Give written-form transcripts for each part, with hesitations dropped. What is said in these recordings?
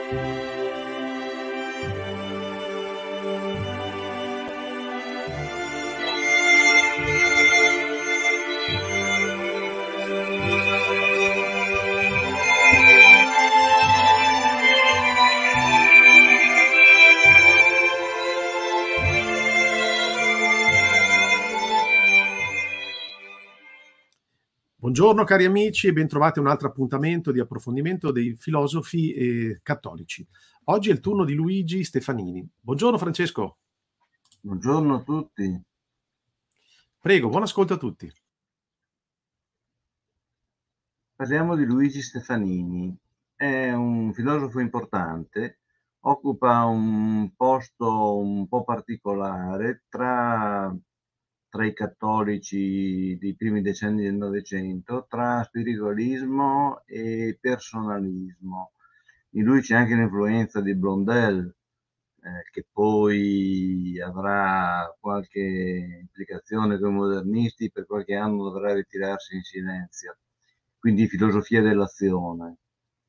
Buongiorno cari amici e bentrovati a un altro appuntamento di approfondimento dei filosofi cattolici. Oggi è il turno di Luigi Stefanini. Buongiorno Francesco. Buongiorno a tutti. Prego, buon ascolto a tutti. Parliamo di Luigi Stefanini. È un filosofo importante, occupa un posto un po' particolare tra i cattolici dei primi decenni del Novecento, tra spiritualismo e personalismo. In lui c'è anche l'influenza di Blondel, che poi avrà qualche implicazione con i modernisti, per qualche anno dovrà ritirarsi in silenzio. Quindi filosofia dell'azione.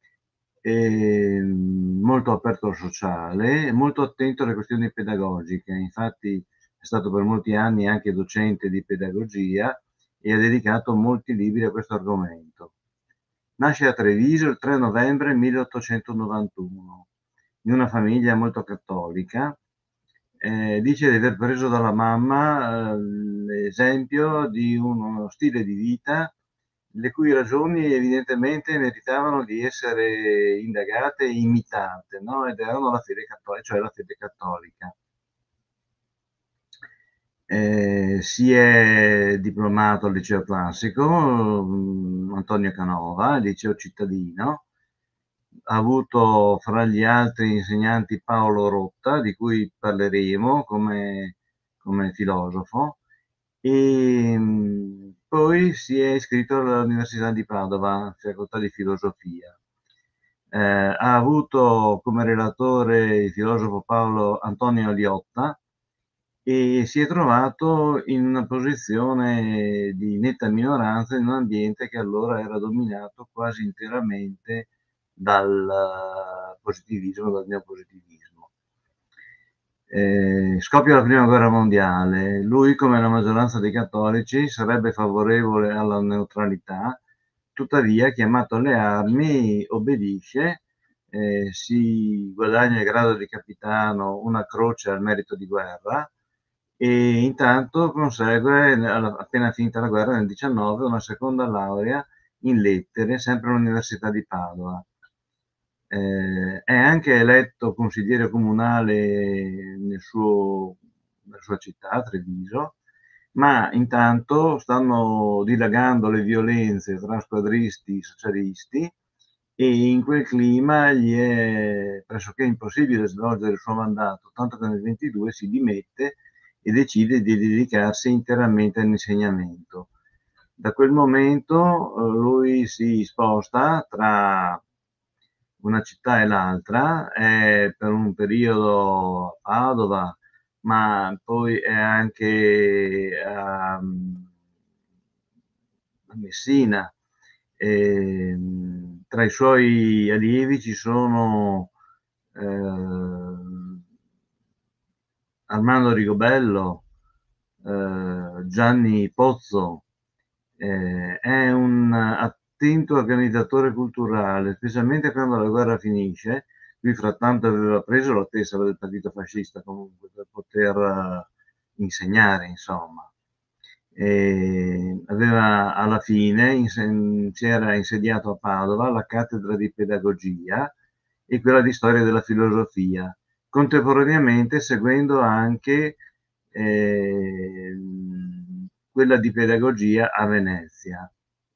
Molto aperto al sociale, molto attento alle questioni pedagogiche, infatti è stato per molti anni anche docente di pedagogia e ha dedicato molti libri a questo argomento. Nasce a Treviso il 3 novembre 1891, in una famiglia molto cattolica. Dice di aver preso dalla mamma l'esempio di uno stile di vita le cui ragioni evidentemente meritavano di essere indagate e imitate, no? Ed erano la fede cattolica, cioè la fede cattolica. Si è diplomato al liceo classico, Antonio Canova, al liceo cittadino, ha avuto fra gli altri insegnanti Paolo Rotta, di cui parleremo come filosofo, e poi si è iscritto all'Università di Padova, facoltà di filosofia. Ha avuto come relatore il filosofo Paolo Antonio Liotta e si è trovato in una posizione di netta minoranza in un ambiente che allora era dominato quasi interamente dal positivismo, dal neopositivismo. Scoppia la prima guerra mondiale, lui come la maggioranza dei cattolici sarebbe favorevole alla neutralità, tuttavia chiamato alle armi obbedisce, si guadagna il grado di capitano, una croce al merito di guerra, e intanto consegue, appena finita la guerra nel 19, una seconda laurea in lettere, sempre all'Università di Padova. È anche eletto consigliere comunale nella sua città, Treviso, ma intanto stanno dilagando le violenze tra squadristi e socialisti e in quel clima gli è pressoché impossibile svolgere il suo mandato, tanto che nel 22 si dimette e decide di dedicarsi interamente all'insegnamento. Da quel momento lui si sposta tra una città e l'altra, è per un periodo a Padova, ma poi è anche a Messina. Tra i suoi allievi ci sono Armando Rigobello, Gianni Pozzo. È un attento organizzatore culturale, specialmente quando la guerra finisce. Lui frattanto aveva preso la tessera del partito fascista comunque per poter insegnare, insomma. Aveva alla fine si era insediato a Padova la cattedra di pedagogia e quella di storia della filosofia, contemporaneamente seguendo anche quella di pedagogia a Venezia.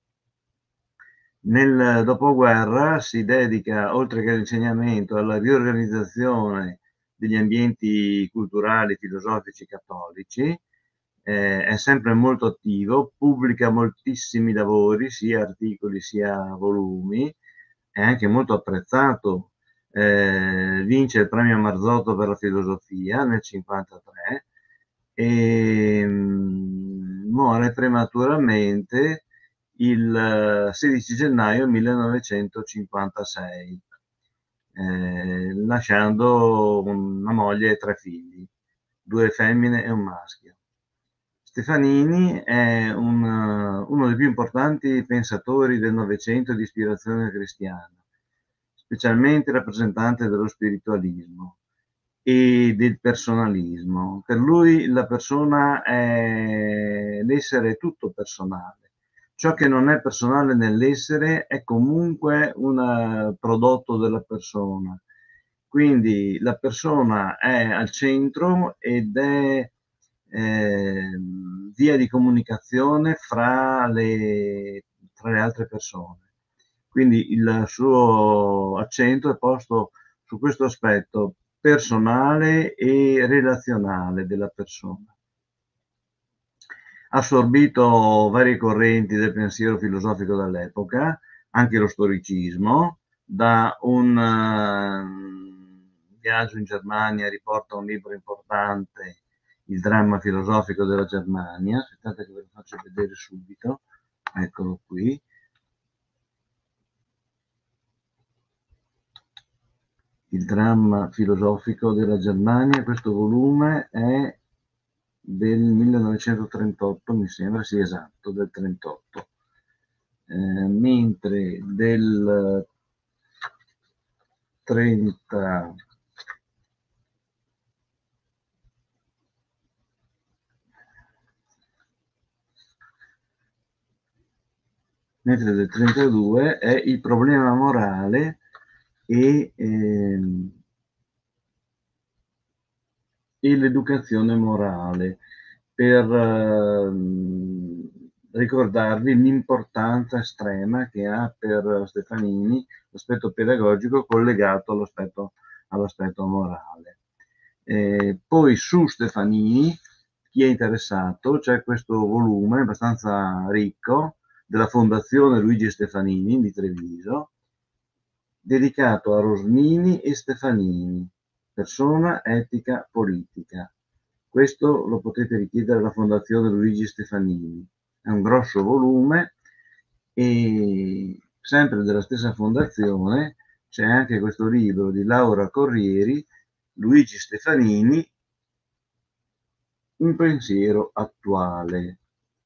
Nel dopoguerra si dedica, oltre che all'insegnamento, alla riorganizzazione degli ambienti culturali, filosofici cattolici. È sempre molto attivo, pubblica moltissimi lavori, sia articoli sia volumi, è anche molto apprezzato. Vince il premio Marzotto per la filosofia nel 1953 e muore prematuramente il 16 gennaio 1956. lasciando una moglie e 3 figli, 2 femmine e un maschio. Stefanini è uno dei più importanti pensatori del Novecento di ispirazione cristiana, specialmente rappresentante dello spiritualismo e del personalismo. Per lui la persona è l'essere tutto personale. Ciò che non è personale nell'essere è comunque un prodotto della persona. Quindi la persona è al centro ed è via di comunicazione fra le altre persone. Quindi il suo accento è posto su questo aspetto personale e relazionale della persona. Ha assorbito varie correnti del pensiero filosofico dell'epoca, anche lo storicismo. Da un viaggio in Germania riporta un libro importante, Il dramma filosofico della Germania. Aspettate che ve lo faccio vedere subito, eccolo qui. Il dramma filosofico della Germania, questo volume è del 1938, mi sembra, sì, esatto, del 38. Mentre del 30 mentre del 32 è il problema morale e l'educazione morale, per ricordarvi l'importanza estrema che ha per Stefanini l'aspetto pedagogico collegato all'aspetto morale. Poi su Stefanini, chi è interessato, c'è questo volume abbastanza ricco della Fondazione Luigi Stefanini di Treviso, dedicato a Rosmini e Stefanini, persona, etica, politica. Questo lo potete richiedere alla Fondazione Luigi Stefanini. È un grosso volume e sempre della stessa fondazione c'è anche questo libro di Laura Corrieri, Luigi Stefanini, un pensiero attuale.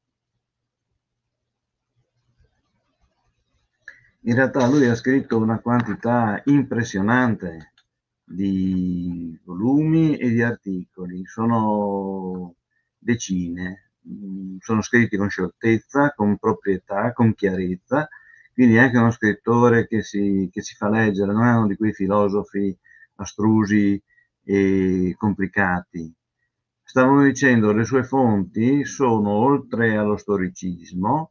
In realtà lui ha scritto una quantità impressionante di volumi e di articoli, sono decine, sono scritti con scioltezza, con proprietà, con chiarezza, quindi è anche uno scrittore che si fa leggere, non è uno di quei filosofi astrusi e complicati. Stavo dicendo, le sue fonti sono, oltre allo storicismo,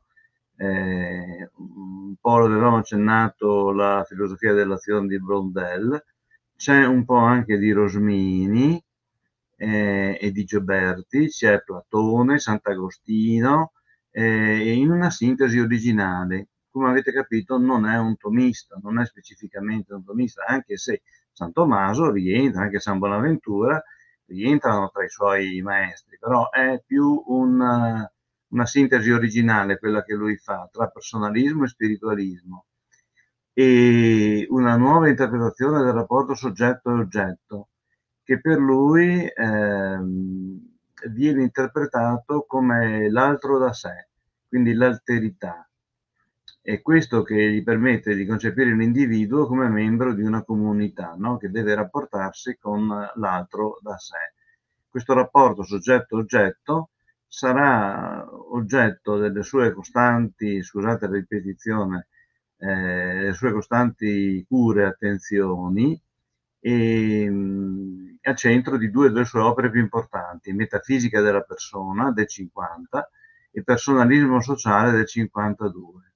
un po' avevamo accennato la filosofia dell'azione di Blondel, c'è un po' anche di Rosmini e di Gioberti, c'è Platone, Sant'Agostino, in una sintesi originale. Come avete capito non è un tomista, non è specificamente un tomista, anche se San Tommaso rientra, anche San Bonaventura rientrano tra i suoi maestri, però è più una sintesi originale quella che lui fa tra personalismo e spiritualismo, e una nuova interpretazione del rapporto soggetto e oggetto, che per lui viene interpretato come l'altro da sé, quindi l'alterità. È questo che gli permette di concepire l'individuo come membro di una comunità, no? Che deve rapportarsi con l'altro da sé. Questo rapporto soggetto-oggetto sarà oggetto delle sue costanti, scusate la ripetizione, le sue costanti cure e attenzioni, e al centro di due delle sue opere più importanti, Metafisica della persona del 50 e Personalismo sociale del 52.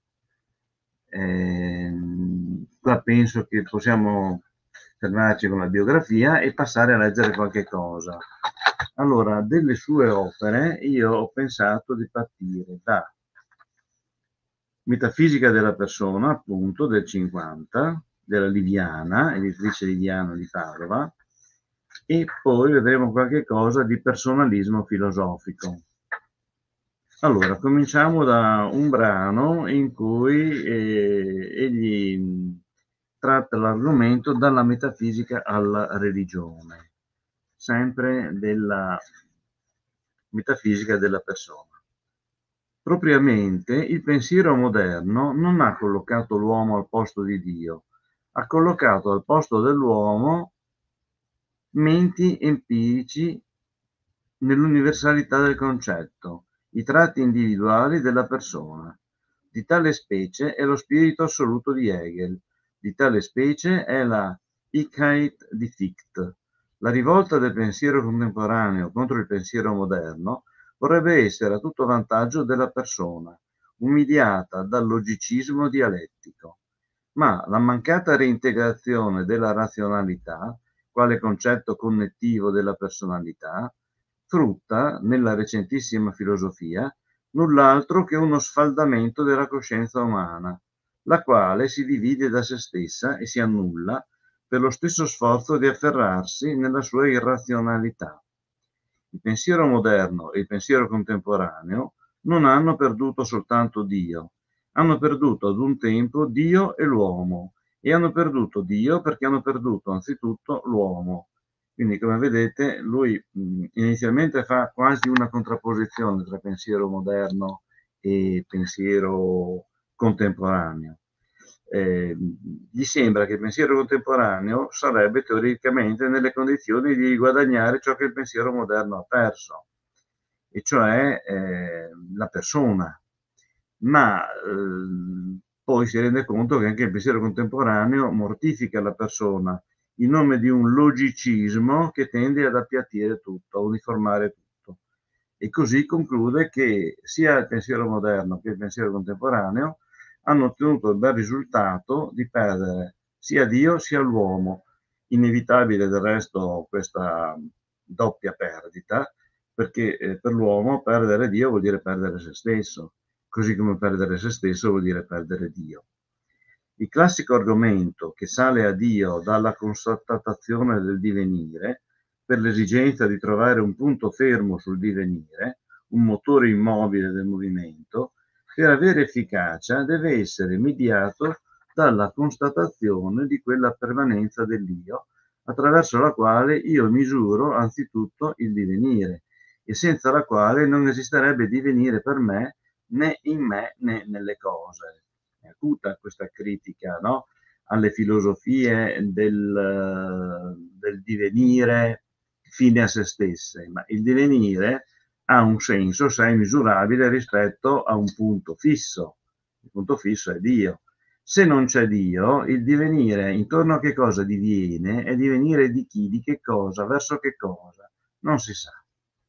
Qua penso che possiamo fermarci con la biografia e passare a leggere qualche cosa. Allora, delle sue opere io ho pensato di partire da Metafisica della persona, appunto, del 50, della Liviana, editrice Liviana di Padova, e poi vedremo qualche cosa di personalismo filosofico. Allora, cominciamo da un brano in cui egli tratta l'argomento dalla metafisica alla religione, sempre della metafisica della persona. Propriamente, il pensiero moderno non ha collocato l'uomo al posto di Dio, ha collocato al posto dell'uomo menti empirici nell'universalità del concetto, i tratti individuali della persona. Di tale specie è lo spirito assoluto di Hegel, di tale specie è la Ikheit di Fichte. La rivolta del pensiero contemporaneo contro il pensiero moderno vorrebbe essere a tutto vantaggio della persona, umiliata dal logicismo dialettico. Ma la mancata reintegrazione della razionalità, quale concetto connettivo della personalità, frutta, nella recentissima filosofia, null'altro che uno sfaldamento della coscienza umana, la quale si divide da se stessa e si annulla per lo stesso sforzo di afferrarsi nella sua irrazionalità. Il pensiero moderno e il pensiero contemporaneo non hanno perduto soltanto Dio, hanno perduto ad un tempo Dio e l'uomo, e hanno perduto Dio perché hanno perduto anzitutto l'uomo. Quindi, come vedete, lui inizialmente fa quasi una contrapposizione tra pensiero moderno e pensiero contemporaneo. Gli sembra che il pensiero contemporaneo sarebbe teoricamente nelle condizioni di guadagnare ciò che il pensiero moderno ha perso, e cioè la persona. Ma poi si rende conto che anche il pensiero contemporaneo mortifica la persona in nome di un logicismo che tende ad appiattire tutto, a uniformare tutto. E così conclude che sia il pensiero moderno che il pensiero contemporaneo hanno ottenuto il bel risultato di perdere sia Dio sia l'uomo. Inevitabile del resto questa doppia perdita, perché per l'uomo perdere Dio vuol dire perdere se stesso, così come perdere se stesso vuol dire perdere Dio. Il classico argomento che sale a Dio dalla constatazione del divenire, per l'esigenza di trovare un punto fermo sul divenire, un motore immobile del movimento, per avere efficacia deve essere mediato dalla constatazione di quella permanenza dell'io, attraverso la quale io misuro anzitutto il divenire, e senza la quale non esisterebbe divenire per me né in me né nelle cose. È acuta questa critica, no? Alle filosofie del divenire fine a se stesse, ma il divenire ha un senso se è misurabile rispetto a un punto fisso. Il punto fisso è Dio. Se non c'è Dio, il divenire intorno a che cosa diviene è divenire di chi, di che cosa, verso che cosa, non si sa.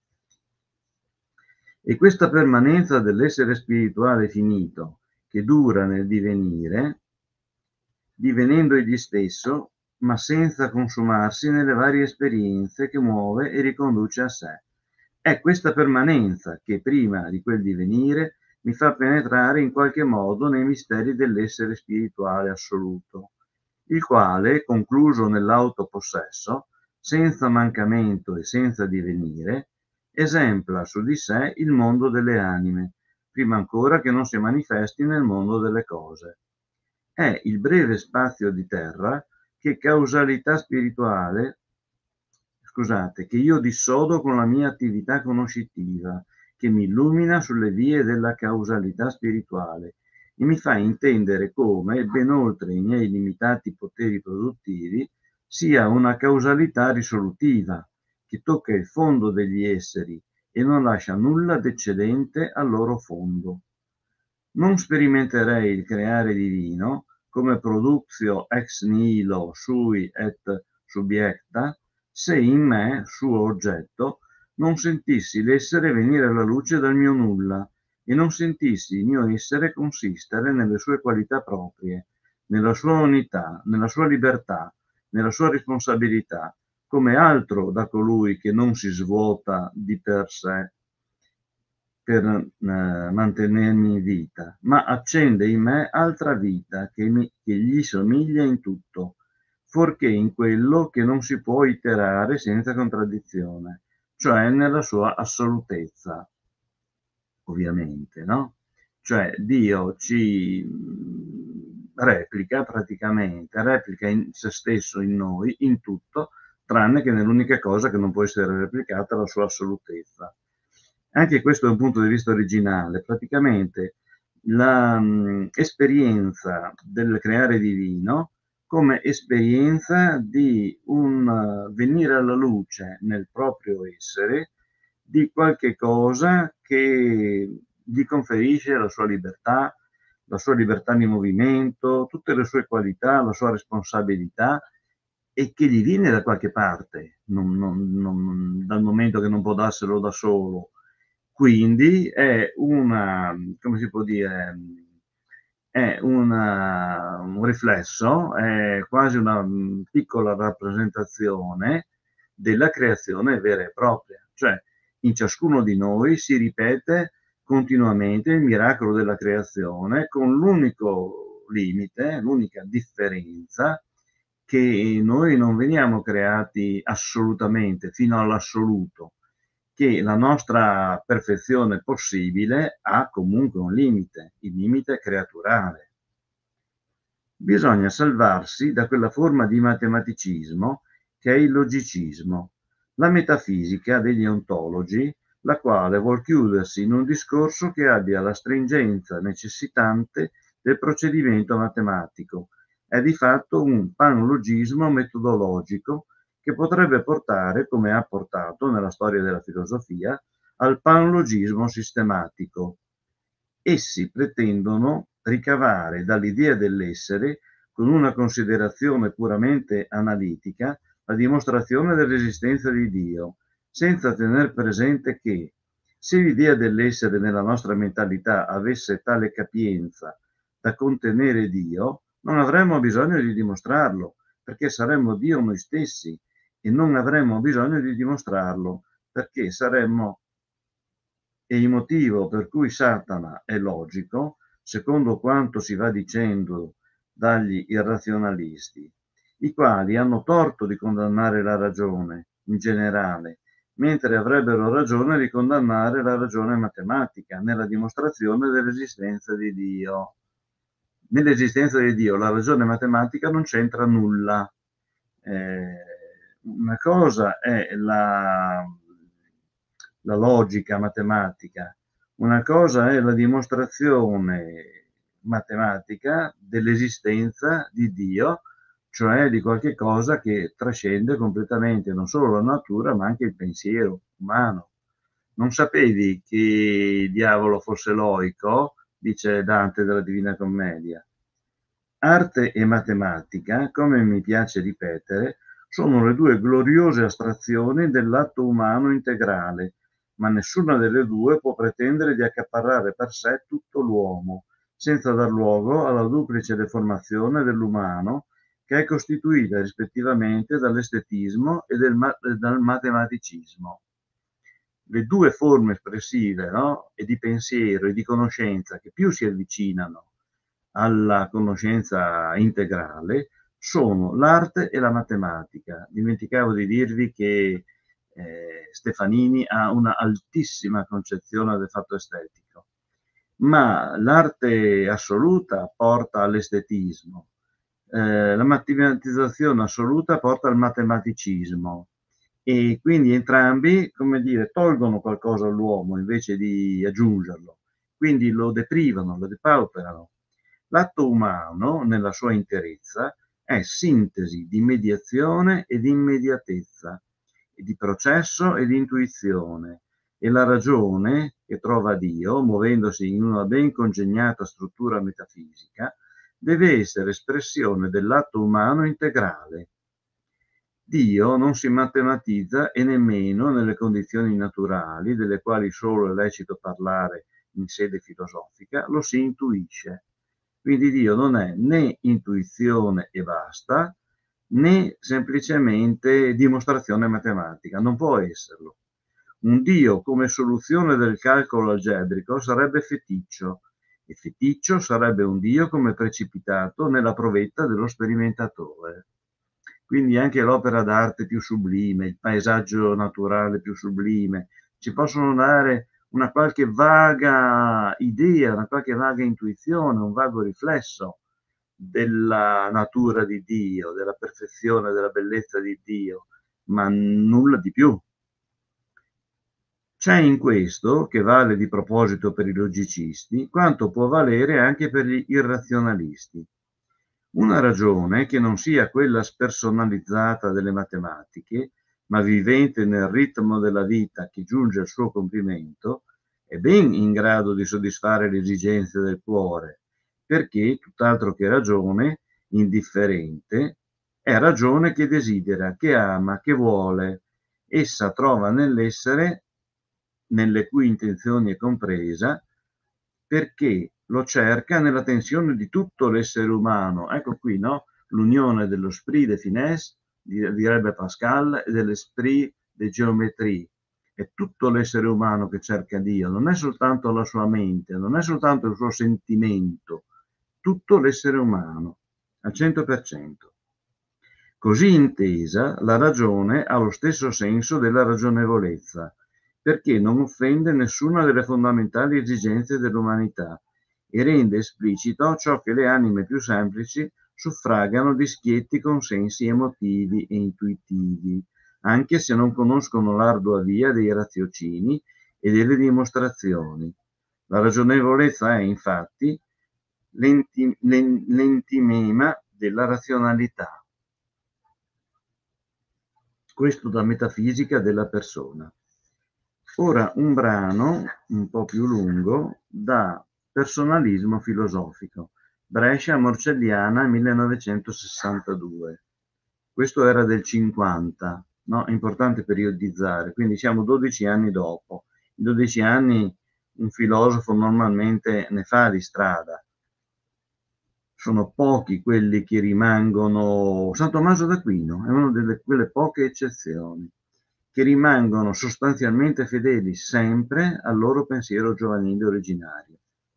E questa permanenza dell'essere spirituale finito, che dura nel divenire, divenendo egli stesso, ma senza consumarsi nelle varie esperienze che muove e riconduce a sé. È questa permanenza che, prima di quel divenire, mi fa penetrare in qualche modo nei misteri dell'essere spirituale assoluto, il quale, concluso nell'autopossesso, senza mancamento e senza divenire, esempla su di sé il mondo delle anime, prima ancora che non si manifesti nel mondo delle cose. È il breve spazio di terra che causalità spirituale, che io dissodo con la mia attività conoscitiva, che mi illumina sulle vie della causalità spirituale e mi fa intendere come, ben oltre i miei limitati poteri produttivi, sia una causalità risolutiva, che tocca il fondo degli esseri e non lascia nulla d'eccedente al loro fondo. Non sperimenterei il creare divino come productio ex nihilo sui et subiecta se in me, suo oggetto, non sentissi l'essere venire alla luce dal mio nulla e non sentissi il mio essere consistere nelle sue qualità proprie, nella sua unità, nella sua libertà, nella sua responsabilità, come altro da colui che non si svuota di per sé per mantenermi in vita, ma accende in me altra vita che gli somiglia in tutto, fuorché in quello che non si può iterare senza contraddizione, cioè nella sua assolutezza, ovviamente, no? Cioè Dio ci replica praticamente, replica in se stesso, in noi, in tutto, tranne che nell'unica cosa che non può essere replicata, la sua assolutezza. Anche questo è un punto di vista originale. Praticamente la esperienza del creare divino come esperienza di un venire alla luce nel proprio essere di qualche cosa che gli conferisce la sua libertà di movimento, tutte le sue qualità, la sua responsabilità e che gli viene da qualche parte, dal momento che non può darselo da solo. Quindi è una, come si può dire, è un riflesso, è quasi una piccola rappresentazione della creazione vera e propria. Cioè, in ciascuno di noi si ripete continuamente il miracolo della creazione con l'unico limite, l'unica differenza che noi non veniamo creati assolutamente fino all'assoluto, che la nostra perfezione possibile ha comunque un limite, il limite creaturale. Bisogna salvarsi da quella forma di matematicismo che è il logicismo, la metafisica degli ontologi, la quale vuol chiudersi in un discorso che abbia la stringenza necessitante del procedimento matematico. È di fatto un panlogismo metodologico che potrebbe portare, come ha portato nella storia della filosofia, al panlogismo sistematico. Essi pretendono ricavare dall'idea dell'essere, con una considerazione puramente analitica, la dimostrazione dell'esistenza di Dio, senza tener presente che, se l'idea dell'essere nella nostra mentalità avesse tale capienza da contenere Dio, non avremmo bisogno di dimostrarlo, perché saremmo Dio noi stessi, e non avremmo bisogno di dimostrarlo, perché saremmo. E il motivo per cui Satana è logico, secondo quanto si va dicendo dagli irrazionalisti, i quali hanno torto di condannare la ragione in generale, mentre avrebbero ragione di condannare la ragione matematica nella dimostrazione dell'esistenza di Dio. Nell'esistenza di Dio la ragione matematica non c'entra nulla. Una cosa è la logica matematica, una cosa è la dimostrazione matematica dell'esistenza di Dio, cioè di qualche cosa che trascende completamente non solo la natura ma anche il pensiero umano. Non sapevi che il diavolo fosse loico, dice Dante della Divina Commedia. Arte e matematica, come mi piace ripetere, sono le due gloriose astrazioni dell'atto umano integrale, ma nessuna delle due può pretendere di accaparrare per sé tutto l'uomo, senza dar luogo alla duplice deformazione dell'umano che è costituita rispettivamente dall'estetismo e dal matematicismo. Le due forme espressive, no? E di pensiero e di conoscenza che più si avvicinano alla conoscenza integrale sono l'arte e la matematica. Dimenticavo di dirvi che Stefanini ha una altissima concezione del fatto estetico, ma l'arte assoluta porta all'estetismo, la matematizzazione assoluta porta al matematicismo e quindi entrambi, come dire, tolgono qualcosa all'uomo invece di aggiungerlo, quindi lo deprivano, lo depauperano. L'atto umano, nella sua interezza, è sintesi di mediazione e di immediatezza, e di processo e di intuizione, e la ragione, che trova Dio, muovendosi in una ben congegnata struttura metafisica, deve essere espressione dell'atto umano integrale. Dio non si matematizza e nemmeno nelle condizioni naturali, delle quali solo è lecito parlare in sede filosofica, lo si intuisce. Quindi Dio non è né intuizione e basta, né semplicemente dimostrazione matematica, non può esserlo. Un Dio come soluzione del calcolo algebrico sarebbe feticcio, e feticcio sarebbe un Dio come precipitato nella provetta dello sperimentatore. Quindi anche l'opera d'arte più sublime, il paesaggio naturale più sublime, ci possono dare una qualche vaga idea, una qualche vaga intuizione, un vago riflesso della natura di Dio, della perfezione, della bellezza di Dio, ma nulla di più. C'è in questo, che vale di proposito per i logicisti, quanto può valere anche per gli irrazionalisti. Una ragione che non sia quella spersonalizzata delle matematiche, ma vivente nel ritmo della vita che giunge al suo compimento, è ben in grado di soddisfare le esigenze del cuore, perché, tutt'altro che ragione, indifferente, è ragione che desidera, che ama, che vuole. Essa trova nell'essere, nelle cui intenzioni è compresa, perché lo cerca nella tensione di tutto l'essere umano. Ecco qui, no? L'unione dello esprit de finesse, direbbe Pascal, e dell'esprit de géométrie. È tutto l'essere umano che cerca Dio, non è soltanto la sua mente, non è soltanto il suo sentimento, tutto l'essere umano, al 100%. Così intesa, la ragione ha lo stesso senso della ragionevolezza, perché non offende nessuna delle fondamentali esigenze dell'umanità e rende esplicito ciò che le anime più semplici suffragano di schietti consensi emotivi e intuitivi, anche se non conoscono l'ardua via dei raziocini e delle dimostrazioni. La ragionevolezza è, infatti, l'entimema della razionalità. Questo da metafisica della persona. Ora un brano un po' più lungo da personalismo filosofico, Brescia Morcelliana 1962. Questo era del 50, no? È importante periodizzare, quindi siamo 12 anni dopo. In 12 anni un filosofo normalmente ne fa di strada. Sono pochi quelli che rimangono. San Tommaso d'Aquino è una delle quelle poche eccezioni che rimangono sostanzialmente fedeli sempre al loro pensiero giovanile originario.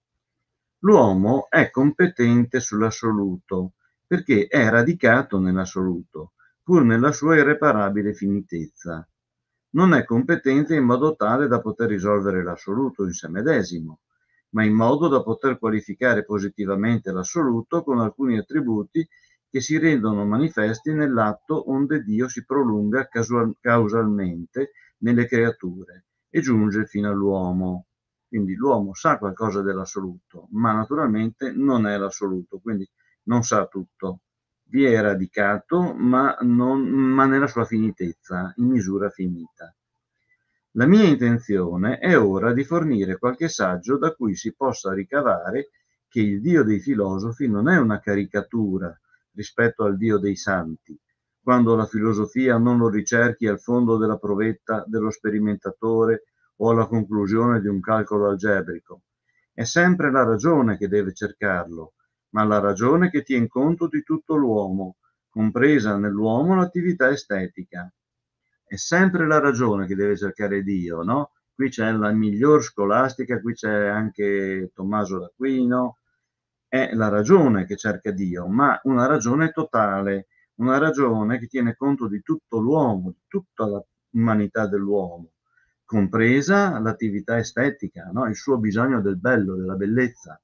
L'uomo è competente sull'assoluto perché è radicato nell'assoluto, pur nella sua irreparabile finitezza. Non è competente in modo tale da poter risolvere l'assoluto in sé medesimo, ma in modo da poter qualificare positivamente l'assoluto con alcuni attributi che si rendono manifesti nell'atto onde Dio si prolunga causalmente nelle creature e giunge fino all'uomo. Quindi l'uomo sa qualcosa dell'assoluto, ma naturalmente non è l'assoluto, quindi non sa tutto. Vi è radicato, ma nella sua finitezza, in misura finita. La mia intenzione è ora di fornire qualche saggio da cui si possa ricavare che il Dio dei filosofi non è una caricatura rispetto al Dio dei santi, quando la filosofia non lo ricerchi al fondo della provetta dello sperimentatore o alla conclusione di un calcolo algebrico. È sempre la ragione che deve cercarlo, ma la ragione che tien conto di tutto l'uomo, compresa nell'uomo l'attività estetica. È sempre la ragione che deve cercare Dio, no? Qui c'è la miglior scolastica, qui c'è anche Tommaso d'Aquino, è la ragione che cerca Dio, ma una ragione totale, una ragione che tiene conto di tutto l'uomo, di tutta l'umanità dell'uomo, compresa l'attività estetica, no? Il suo bisogno del bello, della bellezza.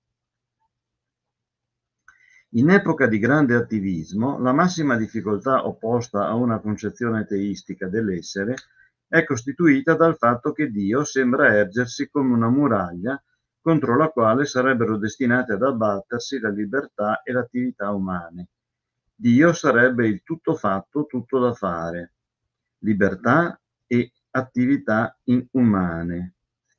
In epoca di grande attivismo, la massima difficoltà opposta a una concezione teistica dell'essere è costituita dal fatto che Dio sembra ergersi come una muraglia contro la quale sarebbero destinate ad abbattersi la libertà e l'attività umane. Dio sarebbe il tutto fatto, tutto da fare, libertà e attività umane.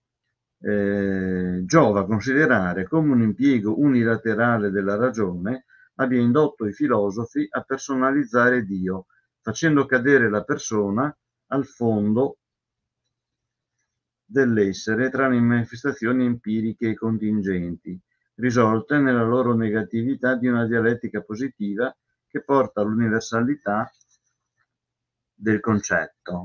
Giova considerare come un impiego unilaterale della ragione abbia indotto i filosofi a personalizzare Dio, facendo cadere la persona al fondo dell'essere tra le manifestazioni empiriche e contingenti, risolte nella loro negatività di una dialettica positiva che porta all'universalità del concetto.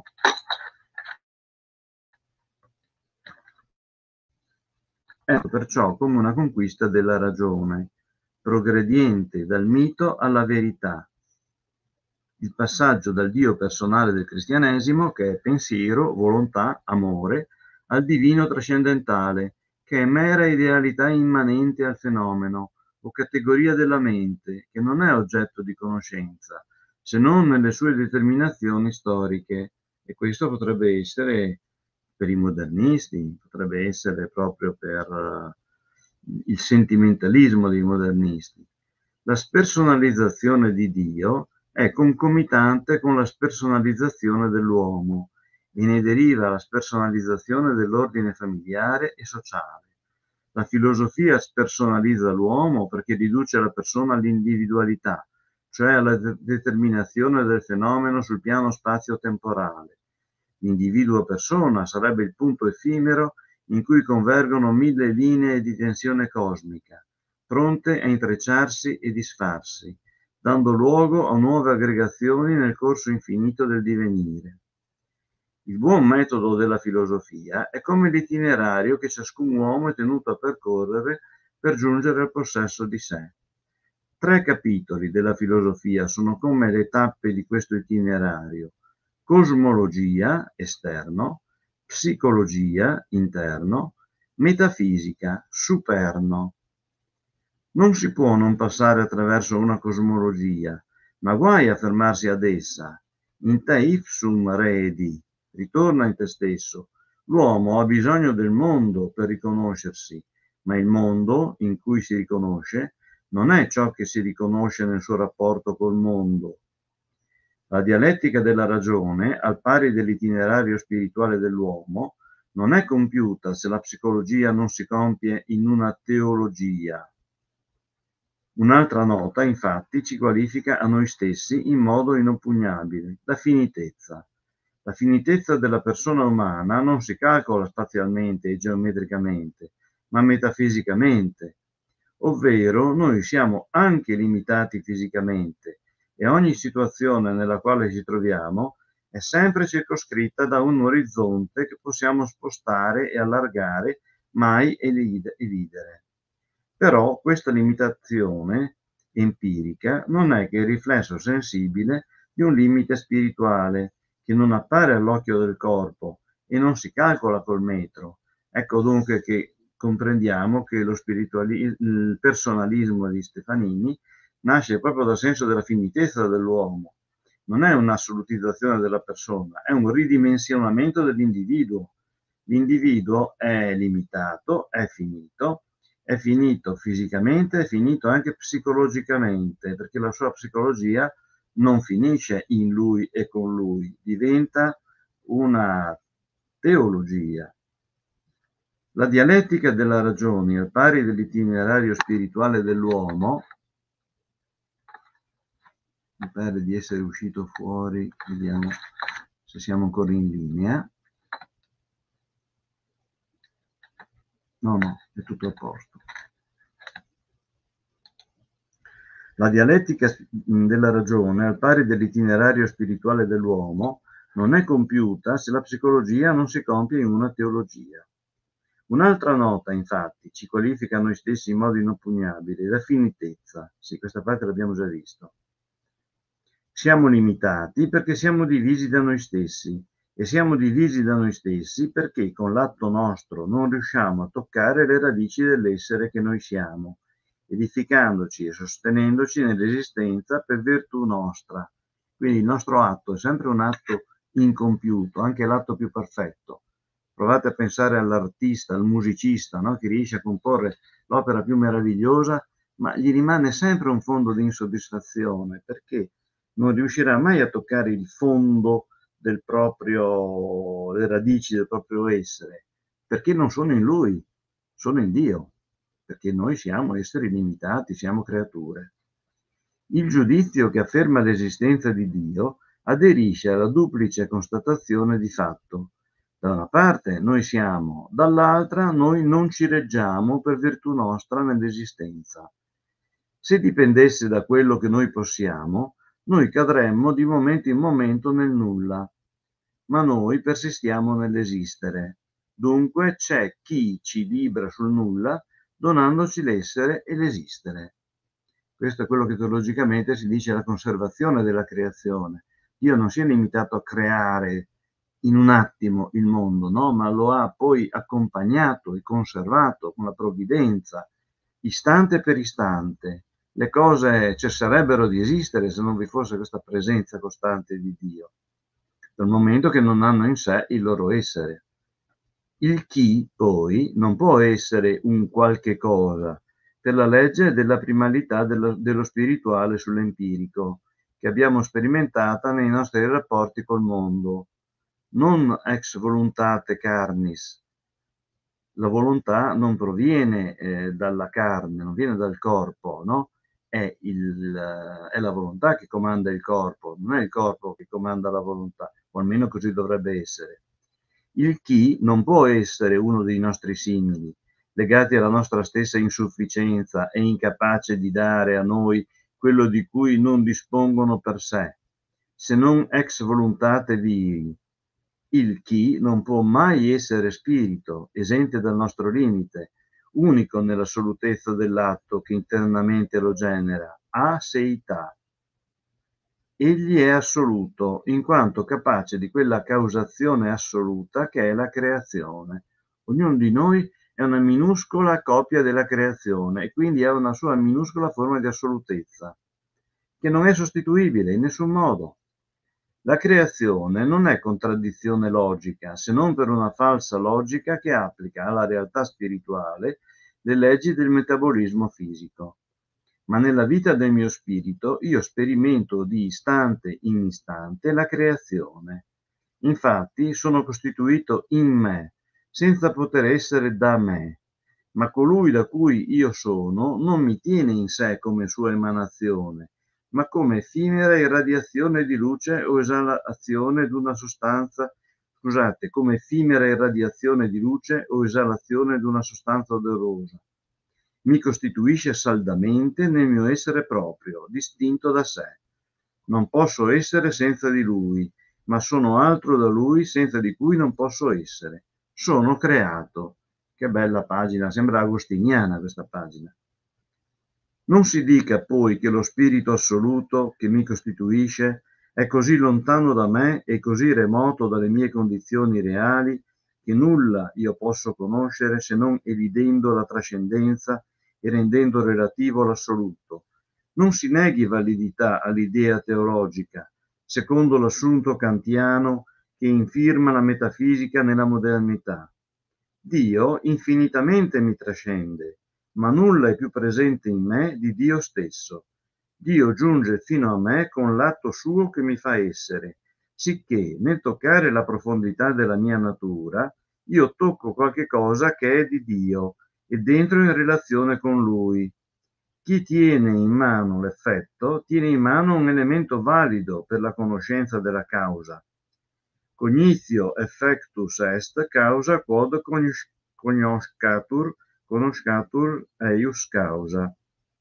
Ecco perciò come una conquista della ragione, progrediente dal mito alla verità. Il passaggio dal Dio personale del cristianesimo, che è pensiero, volontà, amore, al divino trascendentale, che è mera idealità immanente al fenomeno, o categoria della mente che non è oggetto di conoscenza, se non nelle sue determinazioni storiche. E questo potrebbe essere per i modernisti, potrebbe essere proprio per il sentimentalismo dei modernisti. La spersonalizzazione di Dio è concomitante con la spersonalizzazione dell'uomo e ne deriva la spersonalizzazione dell'ordine familiare e sociale. La filosofia spersonalizza l'uomo perché riduce la persona all'individualità, cioè alla determinazione del fenomeno sul piano spazio-temporale. L'individuo persona sarebbe il punto effimero in cui convergono 1000 linee di tensione cosmica, pronte a intrecciarsi e disfarsi, dando luogo a nuove aggregazioni nel corso infinito del divenire. Il buon metodo della filosofia è come l'itinerario che ciascun uomo è tenuto a percorrere per giungere al possesso di sé. 3 capitoli della filosofia sono come le tappe di questo itinerario: cosmologia, esterno; psicologia, interno; metafisica, superno. Non si può non passare attraverso una cosmologia, ma guai a fermarsi ad essa. In te ipsum redi, ritorna in te stesso. L'uomo ha bisogno del mondo per riconoscersi, ma il mondo in cui si riconosce non è ciò che si riconosce nel suo rapporto col mondo. La dialettica della ragione, al pari dell'itinerario spirituale dell'uomo, non è compiuta se la psicologia non si compie in una teologia. Un'altra nota, infatti, ci qualifica a noi stessi in modo inoppugnabile: la finitezza. La finitezza della persona umana non si calcola spazialmente e geometricamente, ma metafisicamente, ovvero noi siamo anche limitati fisicamente e ogni situazione nella quale ci troviamo è sempre circoscritta da un orizzonte che possiamo spostare e allargare, mai elidere. Però questa limitazione empirica non è che il riflesso sensibile di un limite spirituale che non appare all'occhio del corpo e non si calcola col metro. Ecco dunque che comprendiamo che il personalismo di Stefanini nasce proprio dal senso della finitezza dell'uomo. Non è un'assolutizzazione della persona, è un ridimensionamento dell'individuo. L'individuo è limitato, è finito fisicamente, è finito anche psicologicamente, perché la sua psicologia non finisce in lui e con lui, diventa una teologia. La dialettica della ragione, al pari dell'itinerario spirituale dell'uomo, mi pare di essere uscito fuori, vediamo se siamo ancora in linea. No, è tutto a posto. La dialettica della ragione, al pari dell'itinerario spirituale dell'uomo, non è compiuta se la psicologia non si compie in una teologia. Un'altra nota, infatti, ci qualifica noi stessi in modo inoppugnabile: la finitezza. Sì, questa parte l'abbiamo già visto. Siamo limitati perché siamo divisi da noi stessi, e siamo divisi da noi stessi perché con l'atto nostro non riusciamo a toccare le radici dell'essere che noi siamo, edificandoci e sostenendoci nell'esistenza per virtù nostra. Quindi il nostro atto è sempre un atto incompiuto, anche l'atto più perfetto. Provate a pensare all'artista, al musicista, no? Che riesce a comporre l'opera più meravigliosa, ma gli rimane sempre un fondo di insoddisfazione, perché non riuscirà mai a toccare il fondo le radici del proprio essere, perché non sono in lui, sono in Dio, perché noi siamo esseri limitati, siamo creature. Il giudizio che afferma l'esistenza di Dio aderisce alla duplice constatazione di fatto: da una parte noi siamo, dall'altra noi non ci reggiamo per virtù nostra nell'esistenza. Se dipendesse da quello che noi possiamo, noi cadremmo di momento in momento nel nulla, ma noi persistiamo nell'esistere. Dunque c'è chi ci libera sul nulla, donandoci l'essere e l'esistere. Questo è quello che teologicamente si dice la conservazione della creazione. Dio non si è limitato a creare in un attimo il mondo, no? Ma lo ha poi accompagnato e conservato con la provvidenza, istante per istante. Le cose cesserebbero di esistere se non vi fosse questa presenza costante di Dio, dal momento che non hanno in sé il loro essere. Il chi, poi, non può essere un qualche cosa, per la legge della primalità dello spirituale sull'empirico, che abbiamo sperimentata nei nostri rapporti col mondo, non ex voluntate carnis. La volontà non proviene dalla carne, non viene dal corpo, no? È la volontà che comanda il corpo, non è il corpo che comanda la volontà, o almeno così dovrebbe essere. Il chi non può essere uno dei nostri simili, legati alla nostra stessa insufficienza e incapace di dare a noi quello di cui non dispongono per sé, se non ex voluntate viri. Il chi non può mai essere spirito, esente dal nostro limite, unico nell'assolutezza dell'atto che internamente lo genera, aseità. Egli è assoluto, in quanto capace di quella causazione assoluta che è la creazione. Ognuno di noi è una minuscola copia della creazione e quindi ha una sua minuscola forma di assolutezza, che non è sostituibile in nessun modo. La creazione non è contraddizione logica, se non per una falsa logica che applica alla realtà spirituale le leggi del metabolismo fisico. Ma nella vita del mio spirito io sperimento di istante in istante la creazione. Infatti sono costituito in me, senza poter essere da me, ma colui da cui io sono non mi tiene in sé come sua emanazione, ma come effimera irradiazione di luce o esalazione di una sostanza, come effimera irradiazione di luce o esalazione di una sostanza odorosa. Mi costituisce saldamente nel mio essere proprio, distinto da sé. Non posso essere senza di lui, ma sono altro da lui senza di cui non posso essere. Sono creato. Che bella pagina, sembra agostiniana questa pagina. Non si dica poi che lo spirito assoluto che mi costituisce è così lontano da me e così remoto dalle mie condizioni reali che nulla io posso conoscere se non elidendo la trascendenza e rendendo relativo l'assoluto. Non si neghi validità all'idea teologica, secondo l'assunto kantiano che infirma la metafisica nella modernità. Dio infinitamente mi trascende, ma nulla è più presente in me di Dio stesso. Dio giunge fino a me con l'atto suo che mi fa essere, sicché nel toccare la profondità della mia natura, io tocco qualche cosa che è di Dio ed entro in relazione con Lui. Chi tiene in mano l'effetto, tiene in mano un elemento valido per la conoscenza della causa. Cognitio effectus est causa quod conoscatur eius causa.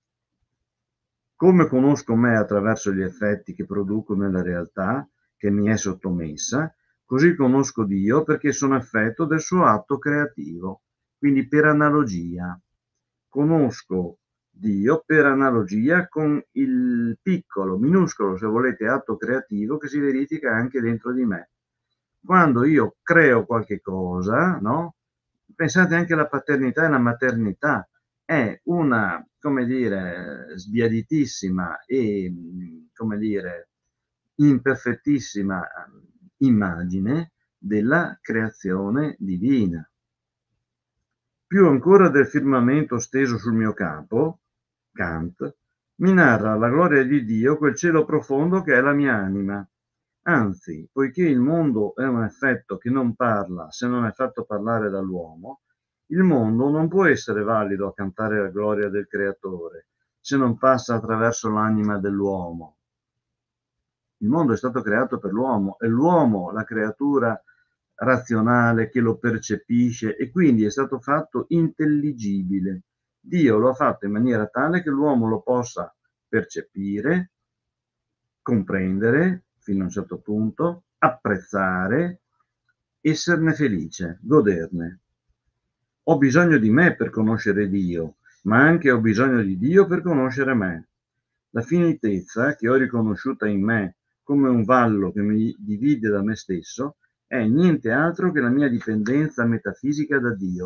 Come conosco me attraverso gli effetti che produco nella realtà che mi è sottomessa, così conosco Dio perché sono effetto del suo atto creativo, quindi per analogia. Conosco Dio per analogia con il piccolo, minuscolo, se volete, atto creativo che si verifica anche dentro di me. Quando io creo qualche cosa, no? Pensate anche alla paternità e alla maternità, è una, come dire, sbiaditissima e, come dire, imperfettissima immagine della creazione divina. Più ancora del firmamento steso sul mio capo, Kant, mi narra la gloria di Dio quel cielo profondo che è la mia anima. Anzi, poiché il mondo è un effetto che non parla se non è fatto parlare dall'uomo, il mondo non può essere valido a cantare la gloria del Creatore se non passa attraverso l'anima dell'uomo. Il mondo è stato creato per l'uomo, è l'uomo la creatura razionale che lo percepisce e quindi è stato fatto intelligibile. Dio lo ha fatto in maniera tale che l'uomo lo possa percepire, comprendere fino a un certo punto, apprezzare, esserne felice, goderne. Ho bisogno di me per conoscere Dio, ma anche ho bisogno di Dio per conoscere me. La finitezza che ho riconosciuta in me come un vallo che mi divide da me stesso è niente altro che la mia dipendenza metafisica da Dio,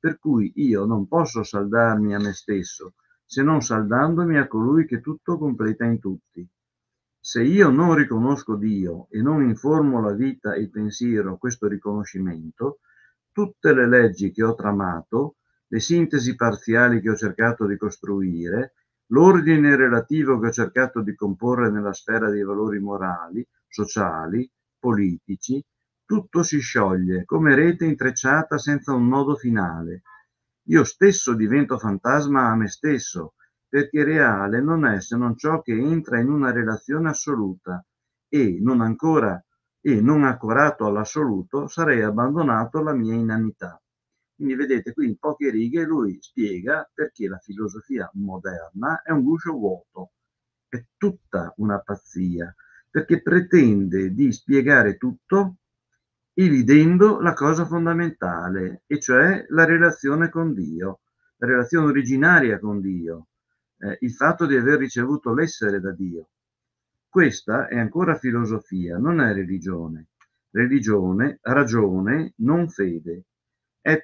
per cui io non posso saldarmi a me stesso, se non saldandomi a colui che tutto completa in tutti. Se io non riconosco Dio e non informo la vita e il pensiero a questo riconoscimento, tutte le leggi che ho tramato, le sintesi parziali che ho cercato di costruire, l'ordine relativo che ho cercato di comporre nella sfera dei valori morali, sociali, politici, tutto si scioglie come rete intrecciata senza un nodo finale. Io stesso divento fantasma a me stesso, perché reale non è se non ciò che entra in una relazione assoluta e non accorato all'assoluto sarei abbandonato alla mia inanità. Quindi vedete qui in poche righe lui spiega perché la filosofia moderna è un guscio vuoto, è tutta una pazzia, perché pretende di spiegare tutto elidendo la cosa fondamentale, e cioè la relazione con Dio, la relazione originaria con Dio, il fatto di aver ricevuto l'essere da Dio. Questa è ancora filosofia, non è religione. Religione, ragione, non fede. È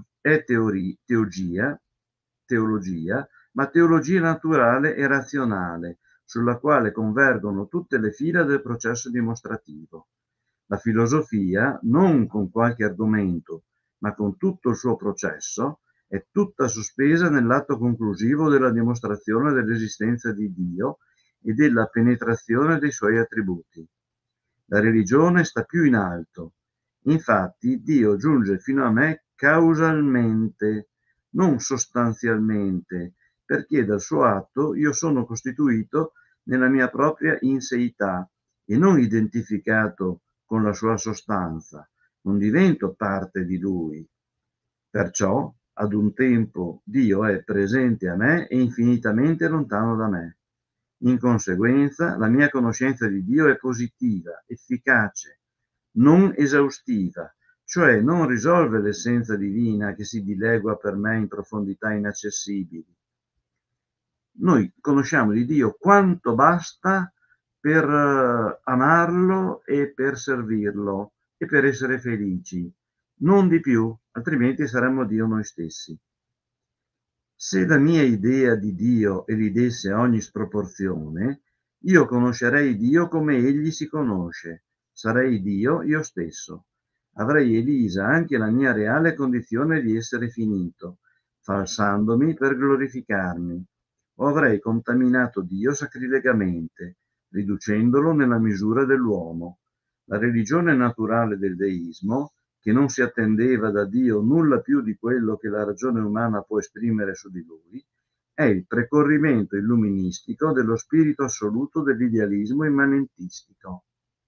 teologia, ma teologia naturale e razionale, sulla quale convergono tutte le fila del processo dimostrativo. La filosofia, non con qualche argomento, ma con tutto il suo processo, è tutta sospesa nell'atto conclusivo della dimostrazione dell'esistenza di Dio e della penetrazione dei suoi attributi. La religione sta più in alto. Infatti Dio giunge fino a me causalmente, non sostanzialmente, perché dal suo atto io sono costituito nella mia propria inseità e non identificato con la sua sostanza, non divento parte di lui. Perciò, ad un tempo, Dio è presente a me e infinitamente lontano da me. In conseguenza, la mia conoscenza di Dio è positiva, efficace, non esaustiva, cioè non risolve l'essenza divina che si dilegua per me in profondità inaccessibili. Noi conosciamo di Dio quanto basta per amarlo e per servirlo e per essere felici, non di più, altrimenti saremmo Dio noi stessi. Se la mia idea di Dio elidesse ogni sproporzione, io conoscerei Dio come egli si conosce, sarei Dio io stesso. Avrei elisa anche la mia reale condizione di essere finito, falsandomi per glorificarmi, o avrei contaminato Dio sacrilegamente, riducendolo nella misura dell'uomo. La religione naturale del deismo, che non si attendeva da Dio nulla più di quello che la ragione umana può esprimere su di lui, è il precorrimento illuministico dello spirito assoluto dell'idealismo immanentistico.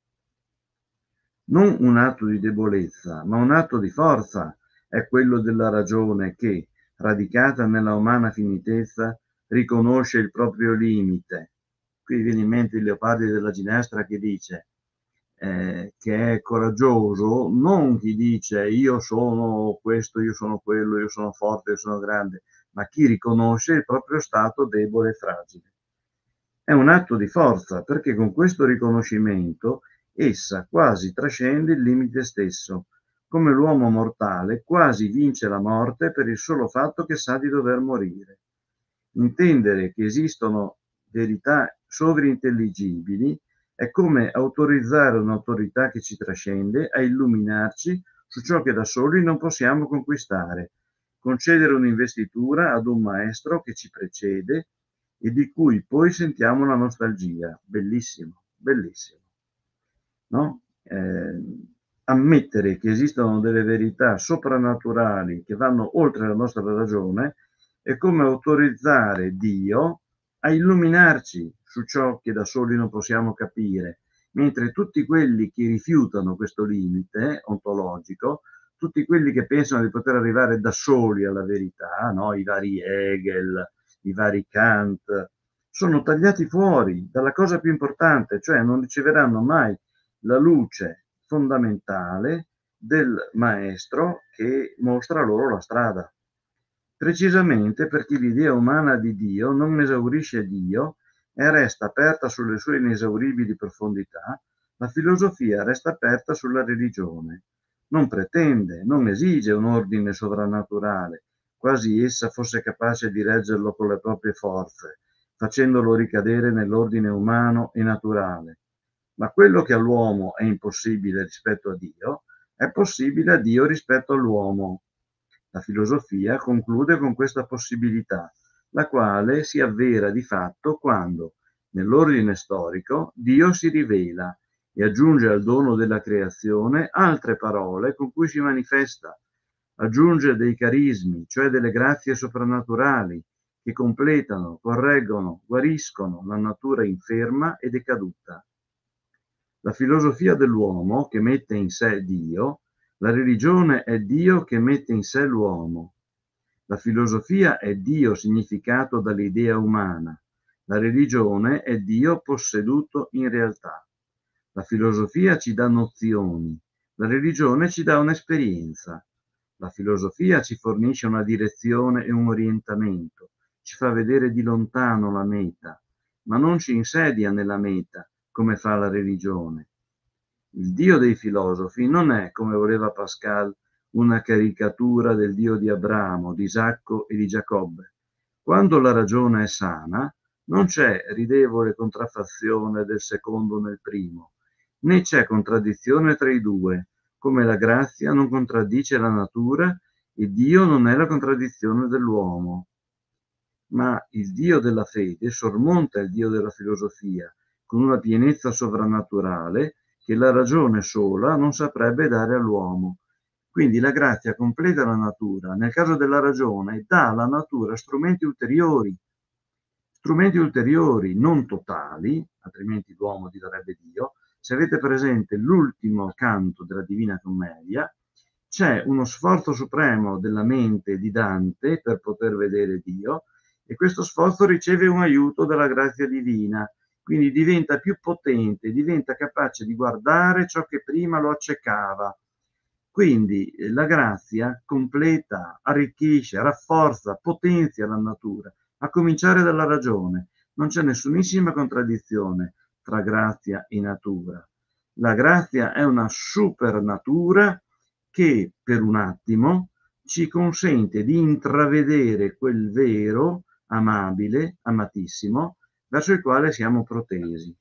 Non un atto di debolezza, ma un atto di forza è quello della ragione che, radicata nella umana finitezza, riconosce il proprio limite. Qui viene in mente il Leopardi della Ginestra che dice che è coraggioso non chi dice io sono questo, io sono quello, io sono forte, io sono grande, ma chi riconosce il proprio stato debole e fragile. È un atto di forza perché con questo riconoscimento essa quasi trascende il limite stesso, come l'uomo mortale quasi vince la morte per il solo fatto che sa di dover morire. Intendere che esistono verità sovrintelligibili è come autorizzare un'autorità che ci trascende a illuminarci su ciò che da soli non possiamo conquistare, concedere un'investitura ad un maestro che ci precede e di cui poi sentiamo la nostalgia. Bellissimo, bellissimo. No? Ammettere che esistono delle verità soprannaturali che vanno oltre la nostra ragione è come autorizzare Dio a illuminarci su ciò che da soli non possiamo capire, mentre tutti quelli che rifiutano questo limite ontologico, tutti quelli che pensano di poter arrivare da soli alla verità, no? I vari Hegel, i vari Kant, sono tagliati fuori dalla cosa più importante, cioè non riceveranno mai la luce fondamentale del maestro che mostra loro la strada. Precisamente perché l'idea umana di Dio non esaurisce Dio e resta aperta sulle sue inesauribili profondità, la filosofia resta aperta sulla religione. non pretende, non esige un ordine sovrannaturale, quasi essa fosse capace di reggerlo con le proprie forze, facendolo ricadere nell'ordine umano e naturale. Ma quello che all'uomo è impossibile rispetto a Dio, è possibile a Dio rispetto all'uomo. La filosofia conclude con questa possibilità, la quale si avvera di fatto quando, nell'ordine storico, Dio si rivela e aggiunge al dono della creazione altre parole con cui si manifesta, aggiunge dei carismi, cioè delle grazie soprannaturali, che completano, correggono, guariscono la natura inferma e decaduta. La filosofia dell'uomo che mette in sé Dio, la religione è Dio che mette in sé l'uomo. La filosofia è Dio significato dall'idea umana, la religione è Dio posseduto in realtà. La filosofia ci dà nozioni, la religione ci dà un'esperienza. La filosofia ci fornisce una direzione e un orientamento, ci fa vedere di lontano la meta, ma non ci insedia nella meta, come fa la religione. Il Dio dei filosofi non è, come voleva Pascal, una caricatura del Dio di Abramo, di Isacco e di Giacobbe. Quando la ragione è sana, non c'è ridevole contraffazione del secondo nel primo, né c'è contraddizione tra i due, come la grazia non contraddice la natura e Dio non è la contraddizione dell'uomo. Ma il Dio della fede sormonta il Dio della filosofia, con una pienezza sovrannaturale che la ragione sola non saprebbe dare all'uomo. Quindi la grazia completa la natura, nel caso della ragione dà alla natura strumenti ulteriori, non totali, altrimenti l'uomo diventerebbe Dio. Se avete presente l'ultimo canto della Divina Commedia, c'è uno sforzo supremo della mente di Dante per poter vedere Dio, e questo sforzo riceve un aiuto dalla grazia divina, quindi diventa più potente, diventa capace di guardare ciò che prima lo accecava. Quindi la grazia completa, arricchisce, rafforza, potenzia la natura, a cominciare dalla ragione. Non c'è nessunissima contraddizione tra grazia e natura. La grazia è una supernatura che per un attimo ci consente di intravedere quel vero amabile, amatissimo, verso il quale siamo protesi.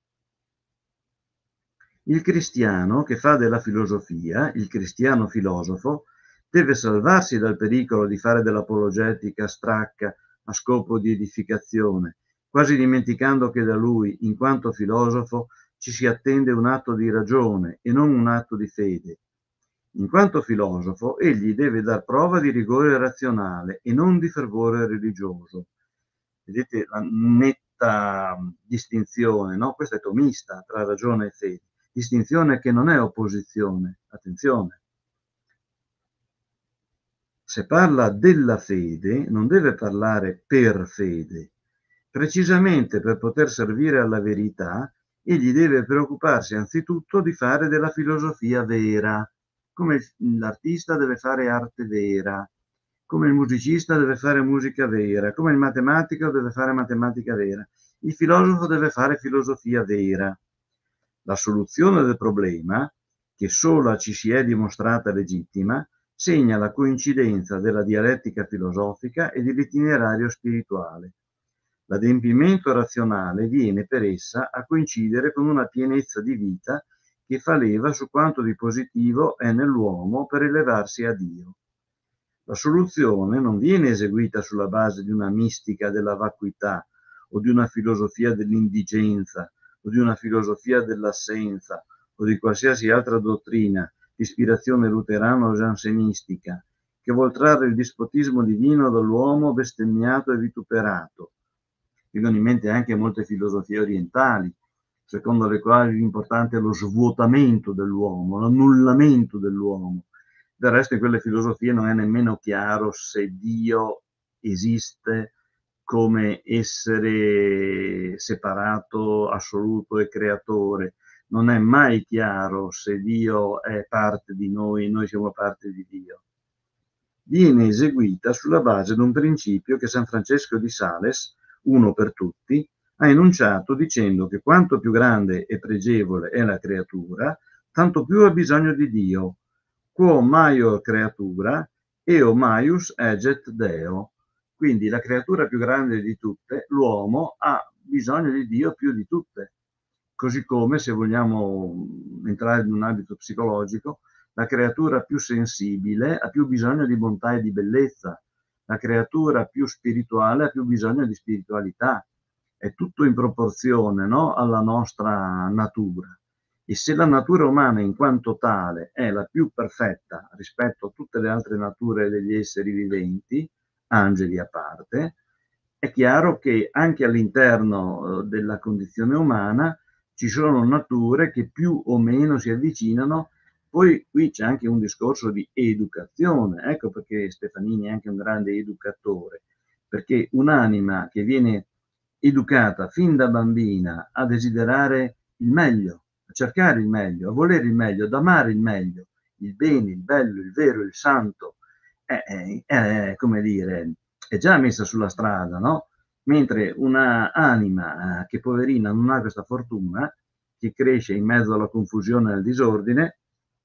Il cristiano che fa della filosofia, il cristiano filosofo, deve salvarsi dal pericolo di fare dell'apologetica stracca a scopo di edificazione, quasi dimenticando che da lui, in quanto filosofo, ci si attende un atto di ragione e non un atto di fede. In quanto filosofo, egli deve dar prova di rigore razionale e non di fervore religioso. Vedete la netta distinzione, no? Questa è tomista tra ragione e fede. Distinzione che non è opposizione, attenzione. Se parla della fede, non deve parlare per fede. Precisamente per poter servire alla verità, egli deve preoccuparsi anzitutto di fare della filosofia vera, come l'artista deve fare arte vera, come il musicista deve fare musica vera, come il matematico deve fare matematica vera. Il filosofo deve fare filosofia vera. La soluzione del problema, che sola ci si è dimostrata legittima, segna la coincidenza della dialettica filosofica e dell'itinerario spirituale. L'adempimento razionale viene per essa a coincidere con una pienezza di vita che fa leva su quanto di positivo è nell'uomo per elevarsi a Dio. La soluzione non viene eseguita sulla base di una mistica della vacuità o di una filosofia dell'indigenza o di una filosofia dell'assenza o di qualsiasi altra dottrina di ispirazione luterana o giansenistica che vuol trarre il dispotismo divino dall'uomo bestemmiato e vituperato. Vengono in mente anche molte filosofie orientali, secondo le quali l'importante è lo svuotamento dell'uomo, l'annullamento dell'uomo. Del resto in quelle filosofie non è nemmeno chiaro se Dio esiste come essere separato, assoluto e creatore. Non è mai chiaro se Dio è parte di noi siamo parte di Dio. Viene eseguita sulla base di un principio che San Francesco di Sales, uno per tutti, ha enunciato dicendo che quanto più grande e pregevole è la creatura, tanto più ha bisogno di Dio. quo maior creatura, eo maius eget Deo. Quindi la creatura più grande di tutte, l'uomo, ha bisogno di Dio più di tutte. Così come, se vogliamo entrare in un ambito psicologico, la creatura più sensibile ha più bisogno di bontà e di bellezza, la creatura più spirituale ha più bisogno di spiritualità. È tutto in proporzione, no? Alla nostra natura. E se la natura umana in quanto tale è la più perfetta rispetto a tutte le altre nature degli esseri viventi, angeli a parte, è chiaro che anche all'interno della condizione umana ci sono nature che più o meno si avvicinano. Poi qui c'è anche un discorso di educazione, ecco perché Stefanini è anche un grande educatore, perché un'anima che viene educata fin da bambina a desiderare il meglio, a cercare il meglio, a volere il meglio, ad amare il meglio, il bene, il bello, il vero, il santo, come dire, è già messa sulla strada, no? Mentre una anima che poverina non ha questa fortuna, che cresce in mezzo alla confusione e al disordine,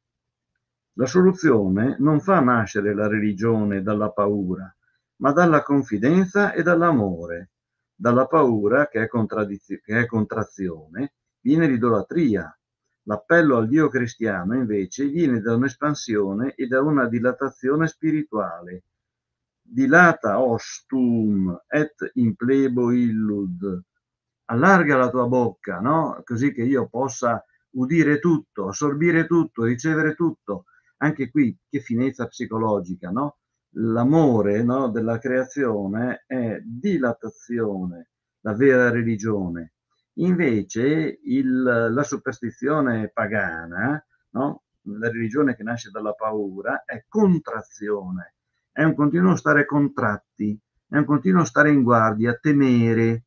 la soluzione non fa nascere la religione dalla paura, ma dalla confidenza e dall'amore. Dalla paura, che è contrazione, viene l'idolatria. L'appello al Dio cristiano, invece, viene da un'espansione e da una dilatazione spirituale. Dilata ostum et in plebo illud. Allarga la tua bocca, no? Così che io possa udire tutto, assorbire tutto, ricevere tutto. Anche qui, che finezza psicologica, no? L'amore, no, della creazione è dilatazione, la vera religione. Invece la superstizione pagana, no? La religione che nasce dalla paura, è contrazione, è un continuo stare contratti, è un continuo stare in guardia, temere.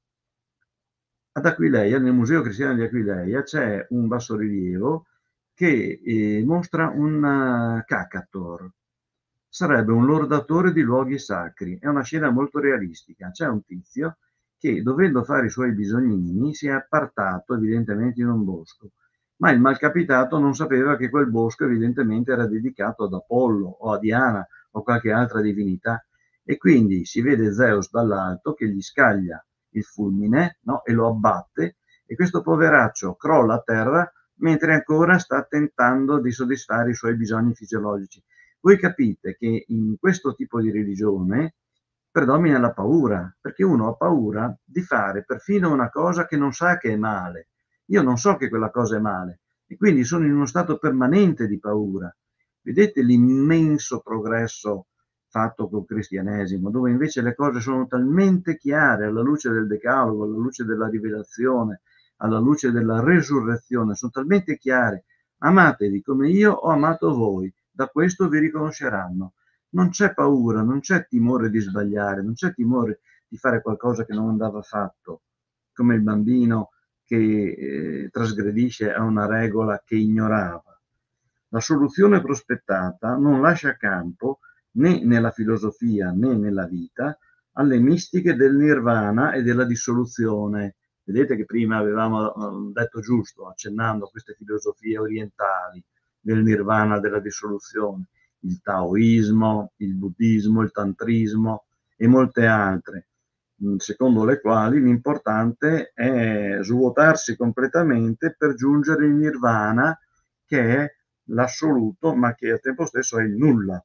Ad Aquileia, nel Museo Cristiano di Aquileia, c'è un bassorilievo che mostra un cacator. Sarebbe un lordatore di luoghi sacri. È una scena molto realistica. C'è un tizio che, dovendo fare i suoi bisognini, si è appartato evidentemente in un bosco. Ma il malcapitato non sapeva che quel bosco evidentemente era dedicato ad Apollo o a Diana o qualche altra divinità. E quindi si vede Zeus dall'alto che gli scaglia il fulmine, no? E lo abbatte, e questo poveraccio crolla a terra mentre ancora sta tentando di soddisfare i suoi bisogni fisiologici. Voi capite che in questo tipo di religione predomina la paura, perché uno ha paura di fare perfino una cosa che non sa che è male. Io non so che quella cosa è male e quindi sono in uno stato permanente di paura. Vedete l'immenso progresso fatto col cristianesimo, dove invece le cose sono talmente chiare alla luce del Decalogo, alla luce della rivelazione, alla luce della resurrezione, sono talmente chiare. Amatevi come io ho amato voi, da questo vi riconosceranno. Non c'è paura, non c'è timore di sbagliare, non c'è timore di fare qualcosa che non andava fatto, come il bambino che trasgredisce a una regola che ignorava. La soluzione prospettata non lascia campo né nella filosofia né nella vita alle mistiche del nirvana e della dissoluzione. Vedete che prima avevamo detto giusto, accennando a queste filosofie orientali del nirvana, della dissoluzione, il taoismo, il buddismo, il tantrismo e molte altre, secondo le quali l'importante è svuotarsi completamente per giungere in nirvana, che è l'assoluto, ma che al tempo stesso è il nulla.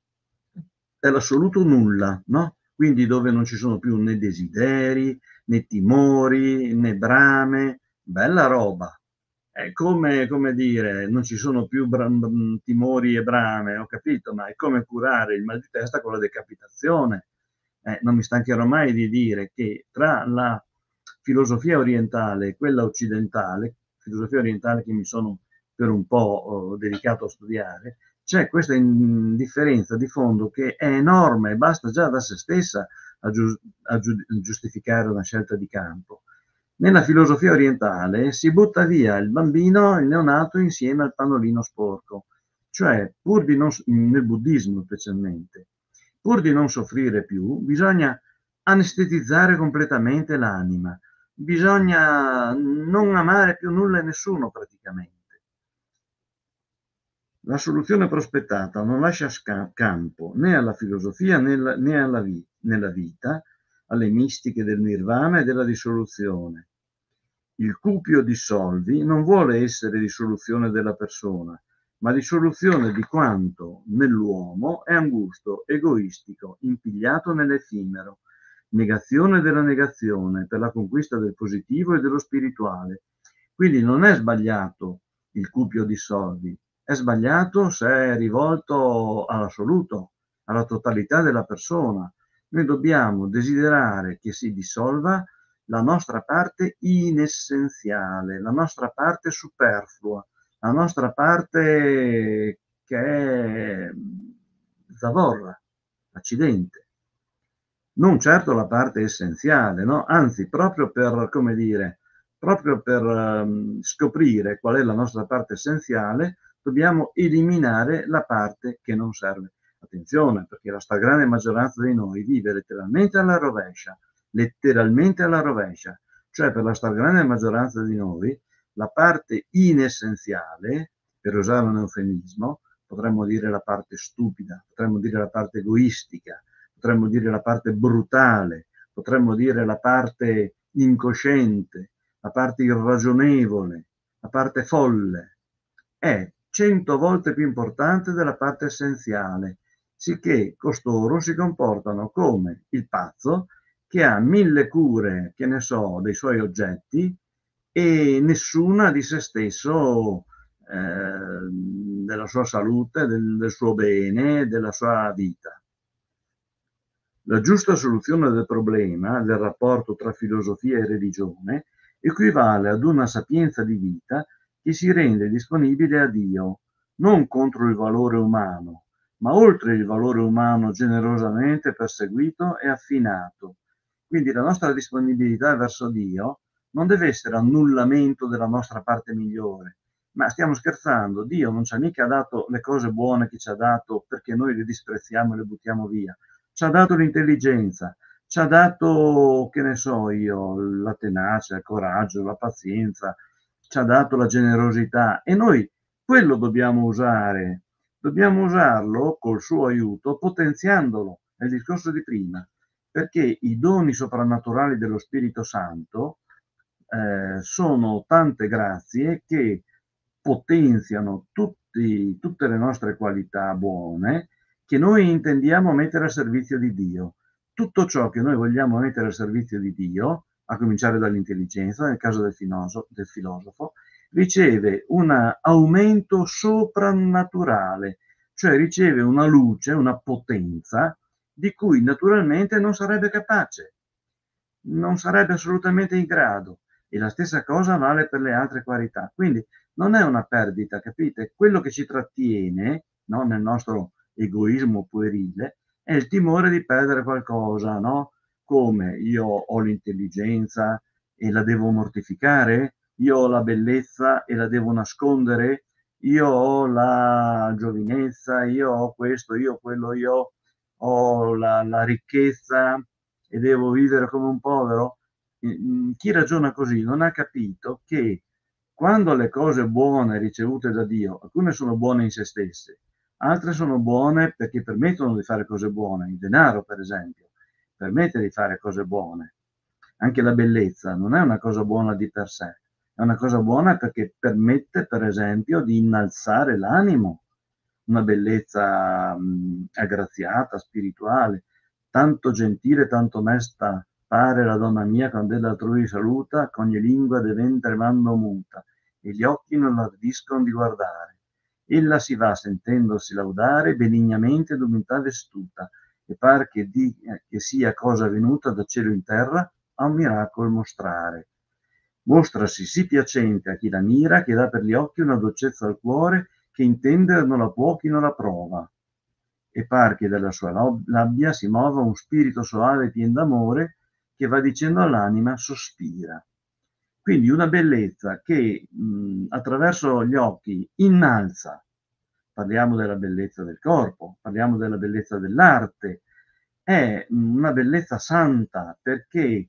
È l'assoluto nulla, no? Quindi dove non ci sono più né desideri, né timori, né brame, bella roba. È come dire, non ci sono più timori e brame, ho capito, ma è come curare il mal di testa con la decapitazione. Non mi stancherò mai di dire che tra la filosofia orientale e quella occidentale, filosofia orientale che mi sono per un po' dedicato a studiare, c'è questa differenza di fondo che è enorme, basta già da se stessa a giustificare una scelta di campo. Nella filosofia orientale si butta via il bambino, il neonato, insieme al pannolino sporco, cioè pur di non, nel buddismo specialmente, pur di non soffrire più, bisogna anestetizzare completamente l'anima, bisogna non amare più nulla e nessuno praticamente. La soluzione prospettata non lascia campo né alla filosofia né nella vita, alle mistiche del nirvana e della dissoluzione. Il cupio dissolvi non vuole essere dissoluzione della persona, ma dissoluzione di quanto nell'uomo è un gusto egoistico, impigliato nell'effimero, negazione della negazione per la conquista del positivo e dello spirituale. Quindi non è sbagliato il cupio dissolvi, è sbagliato se è rivolto all'assoluto, alla totalità della persona. Noi dobbiamo desiderare che si dissolva la nostra parte inessenziale, la nostra parte superflua, la nostra parte che è zavorra, accidente. Non certo la parte essenziale, no? Anzi, proprio per, come dire, proprio per scoprire qual è la nostra parte essenziale, dobbiamo eliminare la parte che non serve. Attenzione, perché la stragrande maggioranza di noi vive letteralmente alla rovescia, cioè per la stragrande maggioranza di noi la parte inessenziale, per usare un eufemismo, potremmo dire la parte stupida, potremmo dire la parte egoistica, potremmo dire la parte brutale, potremmo dire la parte incosciente, la parte irragionevole, la parte folle, è 100 volte più importante della parte essenziale, sicché costoro si comportano come il pazzo che ha 1000 cure, che ne so, dei suoi oggetti e nessuna di se stesso, della sua salute, del suo bene, della sua vita. La giusta soluzione del problema del rapporto tra filosofia e religione equivale ad una sapienza di vita che si rende disponibile a Dio, non contro il valore umano, ma oltre il valore umano generosamente perseguito e affinato. Quindi la nostra disponibilità verso Dio non deve essere annullamento della nostra parte migliore, ma stiamo scherzando, Dio non ci ha mica dato le cose buone che ci ha dato perché noi le disprezziamo e le buttiamo via. Ci ha dato l'intelligenza, ci ha dato, che ne so io, la tenacia, il coraggio, la pazienza, ci ha dato la generosità e noi quello dobbiamo usarlo col suo aiuto, potenziandolo, è il discorso di prima, perché i doni soprannaturali dello Spirito Santo sono tante grazie che potenziano tutte le nostre qualità buone che noi intendiamo mettere a servizio di Dio. Tutto ciò che noi vogliamo mettere a servizio di Dio, a cominciare dall'intelligenza, nel caso del filosofo, riceve un aumento soprannaturale, cioè riceve una luce, una potenza di cui naturalmente non sarebbe capace, non sarebbe assolutamente in grado. E la stessa cosa vale per le altre qualità. Quindi non è una perdita, capite? Quello che ci trattiene, no, nel nostro egoismo puerile, è il timore di perdere qualcosa, no? Come io ho l'intelligenza e la devo mortificare, io ho la bellezza e la devo nascondere, io ho la giovinezza, io ho questo, io ho quello, io ho la ricchezza e devo vivere come un povero. Chi ragiona così non ha capito che quando le cose buone ricevute da Dio, alcune sono buone in se stesse, altre sono buone perché permettono di fare cose buone, il denaro per esempio, permette di fare cose buone. Anche la bellezza non è una cosa buona di per sé, è una cosa buona perché permette per esempio di innalzare l'animo, una bellezza aggraziata, spirituale, tanto gentile, tanto onesta, pare la donna mia quando ella altrui saluta, con ogni lingua de ventre mando muta, e gli occhi non l'ardiscono di guardare. Ella si va sentendosi laudare benignamente d'umiltà vestuta, e par che sia cosa venuta da cielo in terra a un miracolo mostrare. Mostrasi sì piacente a chi la mira, che dà per gli occhi una dolcezza al cuore, che intendere non la può chi non la prova. E par che dalla sua labbia si muova un spirito soave e pien d'amore, che va dicendo all'anima sospira. Quindi una bellezza che attraverso gli occhi innalza, parliamo della bellezza del corpo, parliamo della bellezza dell'arte, è una bellezza santa perché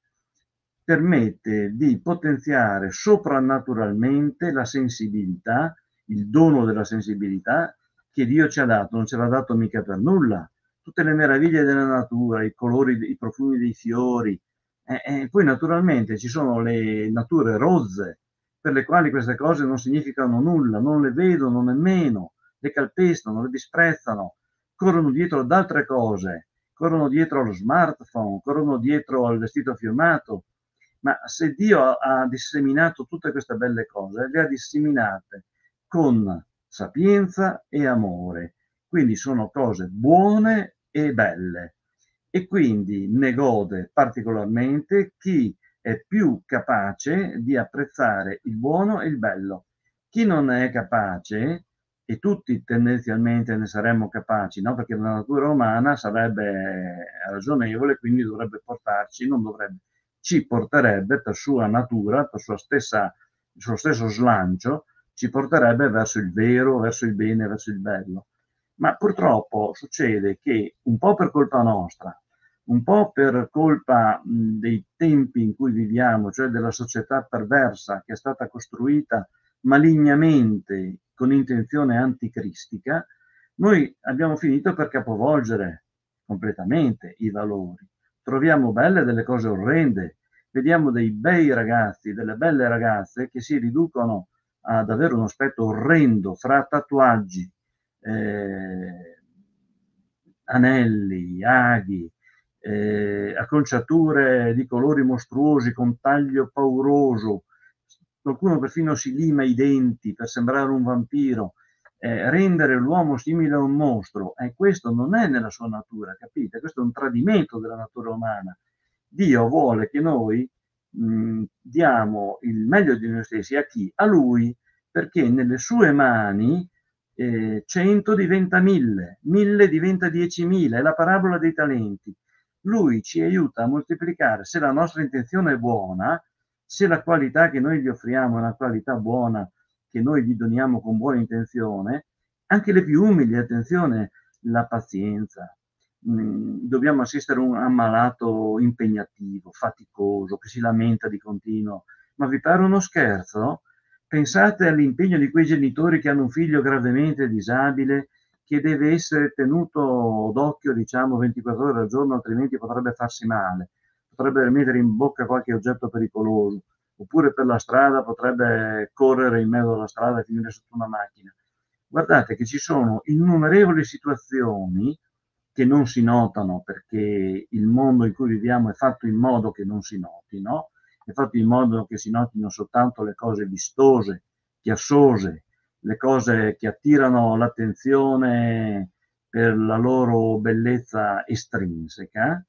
permette di potenziare soprannaturalmente la sensibilità, il dono della sensibilità, che Dio ci ha dato non ce l'ha dato mica per nulla. Tutte le meraviglie della natura, i colori, i profumi dei fiori. Poi naturalmente ci sono le nature rozze, per le quali queste cose non significano nulla, non le vedono nemmeno, le calpestano, le disprezzano, corrono dietro ad altre cose, corrono dietro allo smartphone, corrono dietro al vestito firmato. Ma se Dio ha disseminato tutte queste belle cose, le ha disseminate con sapienza e amore. Quindi sono cose buone e belle. E quindi ne gode particolarmente chi è più capace di apprezzare il buono e il bello. Chi non è capace, e tutti tendenzialmente ne saremmo capaci, no? Perché la natura umana sarebbe ragionevole, quindi dovrebbe portarci, non dovrebbe, ci porterebbe per sua natura, per sua stessa, il suo stesso slancio, ci porterebbe verso il vero, verso il bene, verso il bello. Ma purtroppo succede che un po' per colpa nostra, un po' per colpa dei tempi in cui viviamo, cioè della società perversa che è stata costruita malignamente con intenzione anticristica, noi abbiamo finito per capovolgere completamente i valori. Troviamo belle delle cose orrende, vediamo dei bei ragazzi, delle belle ragazze che si riducono ad avere uno aspetto orrendo fra tatuaggi, anelli, aghi, acconciature di colori mostruosi con taglio pauroso, qualcuno perfino si lima i denti per sembrare un vampiro, rendere l'uomo simile a un mostro, questo non è nella sua natura, capite? Questo è un tradimento della natura umana. Dio vuole che noi diamo il meglio di noi stessi a chi? A Lui, perché nelle sue mani 100 diventa 1000, 1000 diventa 10.000, è la parabola dei talenti. Lui ci aiuta a moltiplicare, se la nostra intenzione è buona, se la qualità che noi gli offriamo è una qualità buona, che noi gli doniamo con buona intenzione, anche le più umili, attenzione, la pazienza. Dobbiamo assistere a un ammalato impegnativo, faticoso, che si lamenta di continuo. Ma vi pare uno scherzo? Pensate all'impegno di quei genitori che hanno un figlio gravemente disabile, che deve essere tenuto d'occhio, diciamo, 24 ore al giorno, altrimenti potrebbe farsi male, potrebbe mettere in bocca qualche oggetto pericoloso, oppure per la strada potrebbe correre in mezzo alla strada e finire sotto una macchina. Guardate che ci sono innumerevoli situazioni che non si notano perché il mondo in cui viviamo è fatto in modo che non si notino, è fatto in modo che si notino soltanto le cose vistose, chiassose, le cose che attirano l'attenzione per la loro bellezza estrinseca.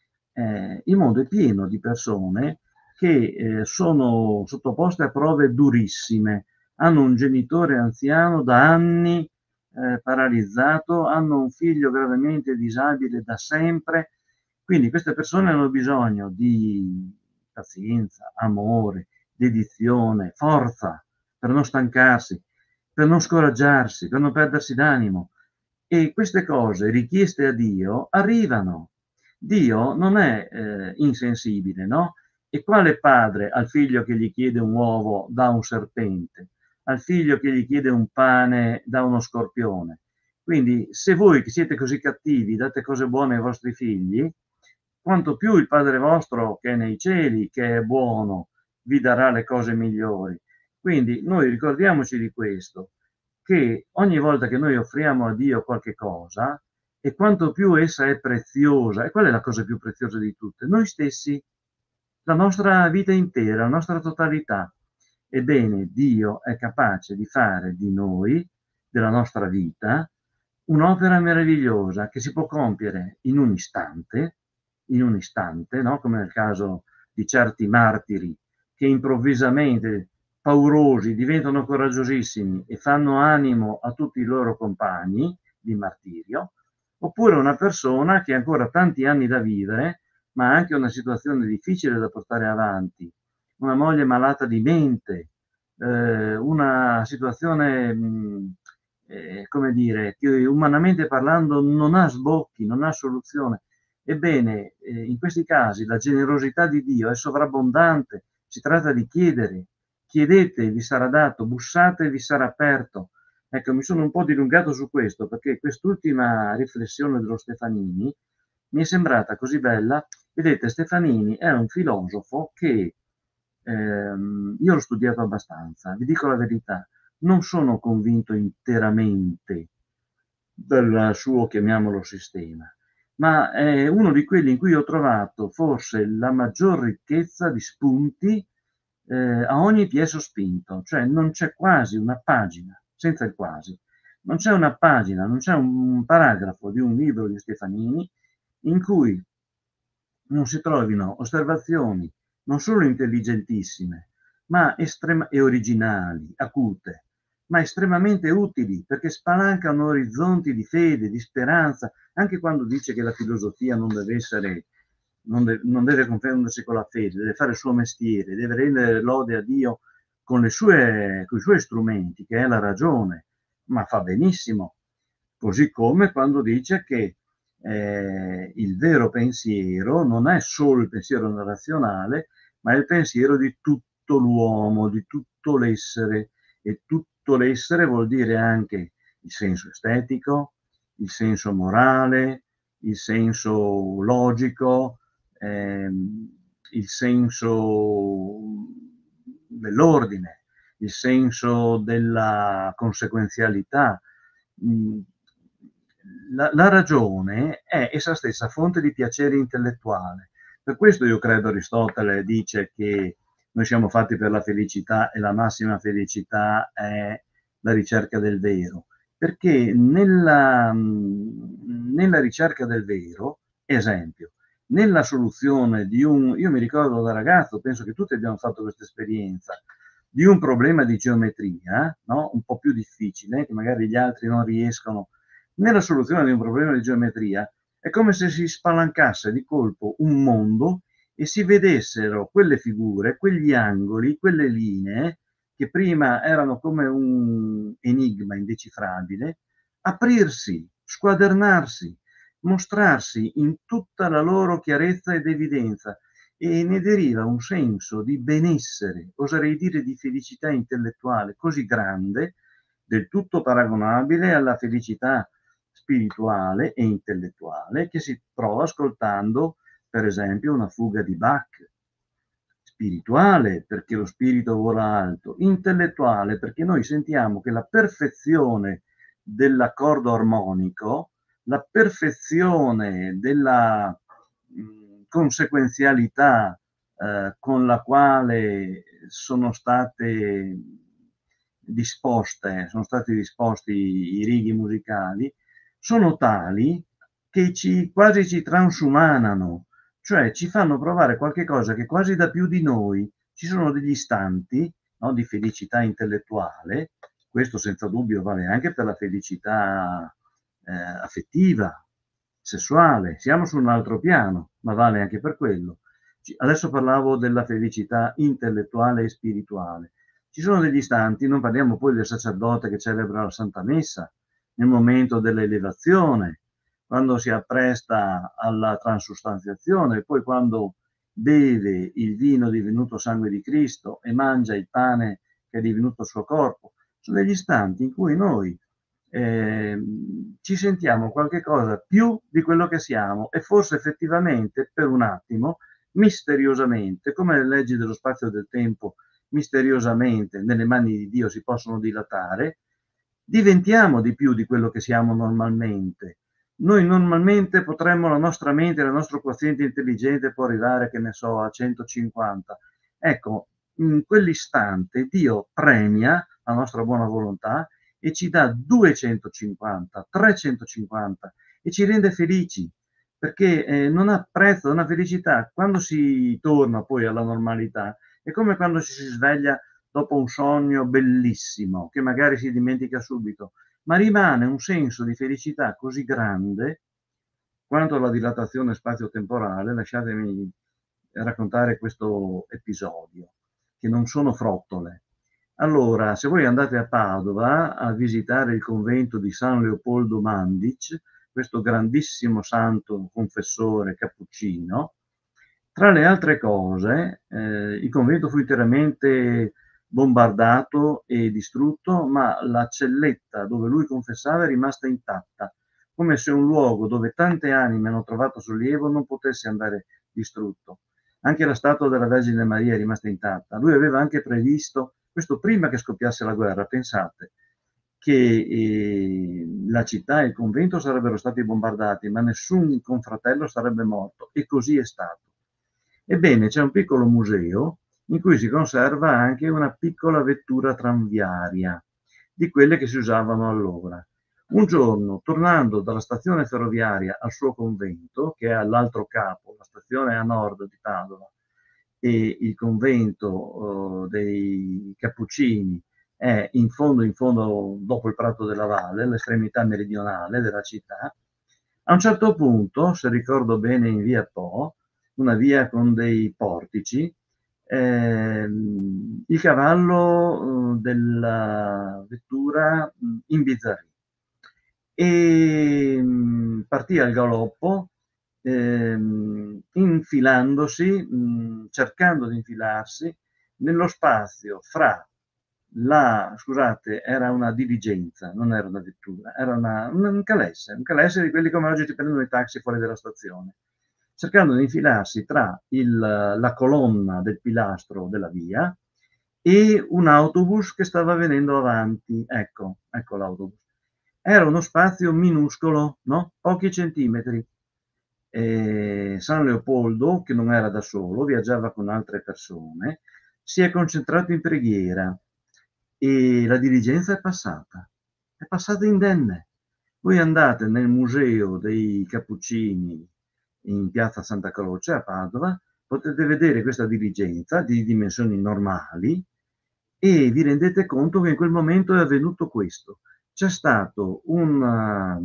Il mondo è pieno di persone che sono sottoposte a prove durissime, hanno un genitore anziano da anni paralizzato, hanno un figlio gravemente disabile da sempre, quindi queste persone hanno bisogno di pazienza, amore, dedizione, forza per non stancarsi, per non scoraggiarsi, per non perdersi d'animo. E queste cose richieste a Dio arrivano. Dio non è insensibile, no? E quale padre al figlio che gli chiede un uovo dà un serpente? Al figlio che gli chiede un pane dà uno scorpione? Quindi se voi che siete così cattivi date cose buone ai vostri figli, quanto più il Padre vostro che è nei cieli, che è buono, vi darà le cose migliori. Quindi noi ricordiamoci di questo, che ogni volta che noi offriamo a Dio qualche cosa, e quanto più essa è preziosa, e qual è la cosa più preziosa di tutte? Noi stessi, la nostra vita intera, la nostra totalità. Ebbene, Dio è capace di fare di noi, della nostra vita, un'opera meravigliosa che si può compiere in un istante, no? Come nel caso di certi martiri che improvvisamente, paurosi, diventano coraggiosissimi e fanno animo a tutti i loro compagni di martirio, oppure una persona che ha ancora tanti anni da vivere, ma ha anche una situazione difficile da portare avanti, una moglie malata di mente, una situazione, come dire, che umanamente parlando non ha sbocchi, non ha soluzione. Ebbene, in questi casi la generosità di Dio è sovrabbondante, si tratta di chiedere, chiedete, vi sarà dato, bussate, vi sarà aperto. Ecco, mi sono un po' dilungato su questo perché quest'ultima riflessione dello Stefanini mi è sembrata così bella. Vedete, Stefanini è un filosofo che io l'ho studiato abbastanza, vi dico la verità, non sono convinto interamente del suo, chiamiamolo, sistema, ma è uno di quelli in cui ho trovato forse la maggior ricchezza di spunti a ogni piezo spinto, cioè non c'è quasi una pagina, senza il quasi, non c'è una pagina, non c'è un paragrafo di un libro di Stefanini in cui non si trovino osservazioni non solo intelligentissime, ma e originali, acute, ma estremamente utili perché spalancano orizzonti di fede, di speranza, anche quando dice che la filosofia non deve essere, non deve confondersi con la fede, deve fare il suo mestiere, deve rendere lode a Dio con i suoi strumenti, che è la ragione, ma fa benissimo. Così come quando dice che il vero pensiero non è solo il pensiero razionale, ma è il pensiero di tutto l'uomo, di tutto l'essere, e tutto l'essere vuol dire anche il senso estetico, il senso morale, il senso logico, il senso dell'ordine, il senso della conseguenzialità. La ragione è essa stessa fonte di piacere intellettuale. Per questo io credo Aristotele dice che noi siamo fatti per la felicità e la massima felicità è la ricerca del vero, perché nella ricerca del vero, esempio, nella soluzione di io mi ricordo da ragazzo, penso che tutti abbiamo fatto questa esperienza, di un problema di geometria, no? Un po' più difficile, che magari gli altri non riescono, nella soluzione di un problema di geometria è come se si spalancasse di colpo un mondo e si vedessero quelle figure, quegli angoli, quelle linee che prima erano come un enigma indecifrabile, aprirsi, squadernarsi, mostrarsi in tutta la loro chiarezza ed evidenza, e ne deriva un senso di benessere, oserei dire di felicità intellettuale così grande, del tutto paragonabile alla felicità spirituale e intellettuale che si trova ascoltando, per esempio, una fuga di Bach. Spirituale perché lo spirito vola alto, intellettuale perché noi sentiamo che la perfezione dell'accordo armonico, la perfezione della conseguenzialità con la quale sono stati disposti i righi musicali, sono tali che quasi ci transumanano, cioè ci fanno provare qualche cosa che quasi dà più di noi. Ci sono degli istanti, no, di felicità intellettuale, questo senza dubbio vale anche per la felicità affettiva, sessuale, siamo su un altro piano, ma vale anche per quello. Adesso parlavo della felicità intellettuale e spirituale. Ci sono degli istanti, non parliamo poi del sacerdote che celebra la Santa Messa, nel momento dell'elevazione, quando si appresta alla transustanziazione, poi quando beve il vino divenuto sangue di Cristo e mangia il pane che è divenuto il suo corpo. Sono degli istanti in cui noi ci sentiamo qualche cosa più di quello che siamo e forse effettivamente per un attimo, misteriosamente, come le leggi dello spazio e del tempo misteriosamente nelle mani di Dio si possono dilatare, diventiamo di più di quello che siamo normalmente. Noi normalmente potremmo, la nostra mente, il nostro quoziente intelligente può arrivare, che ne so, a 150. Ecco, in quell'istante Dio premia la nostra buona volontà e ci dà 250, 350 e ci rende felici, perché non ha prezzo, non ha felicità. Quando si torna poi alla normalità, è come quando ci si sveglia dopo un sogno bellissimo, che magari si dimentica subito, ma rimane un senso di felicità così grande quanto alla dilatazione spazio-temporale. Lasciatemi raccontare questo episodio, che non sono frottole. Allora, se voi andate a Padova a visitare il convento di San Leopoldo Mandic, questo grandissimo santo confessore cappuccino, tra le altre cose, il convento fu interamente bombardato e distrutto, ma la celletta dove lui confessava è rimasta intatta, come se un luogo dove tante anime hanno trovato sollievo non potesse andare distrutto. Anche la statua della Vergine Maria è rimasta intatta. Lui aveva anche previsto, questo prima che scoppiasse la guerra, pensate, che la città e il convento sarebbero stati bombardati, ma nessun confratello sarebbe morto, e così è stato. Ebbene, c'è un piccolo museo in cui si conserva anche una piccola vettura tranviaria, di quelle che si usavano allora. Un giorno, tornando dalla stazione ferroviaria al suo convento, che è all'altro capo, la stazione a nord di Padova, e il convento dei Cappuccini è in fondo, dopo il Prato della Valle, all'estremità meridionale della città. A un certo punto, se ricordo bene, in via Po, una via con dei portici, il cavallo della vettura imbizzarrì e partì al galoppo, infilandosi, cercando di infilarsi nello spazio fra scusate, era una diligenza, non era una vettura, era un calesse di quelli come oggi ti prendono i taxi fuori dalla stazione, cercando di infilarsi tra la colonna del pilastro della via e un autobus che stava venendo avanti. Ecco l'autobus. Era uno spazio minuscolo, no? Pochi centimetri. San Leopoldo, che non era da solo, viaggiava con altre persone, si è concentrato in preghiera e la diligenza è passata indenne. Voi andate nel museo dei Cappuccini in piazza Santa Croce a Padova, potete vedere questa diligenza di dimensioni normali e vi rendete conto che in quel momento è avvenuto questo. C'è stato una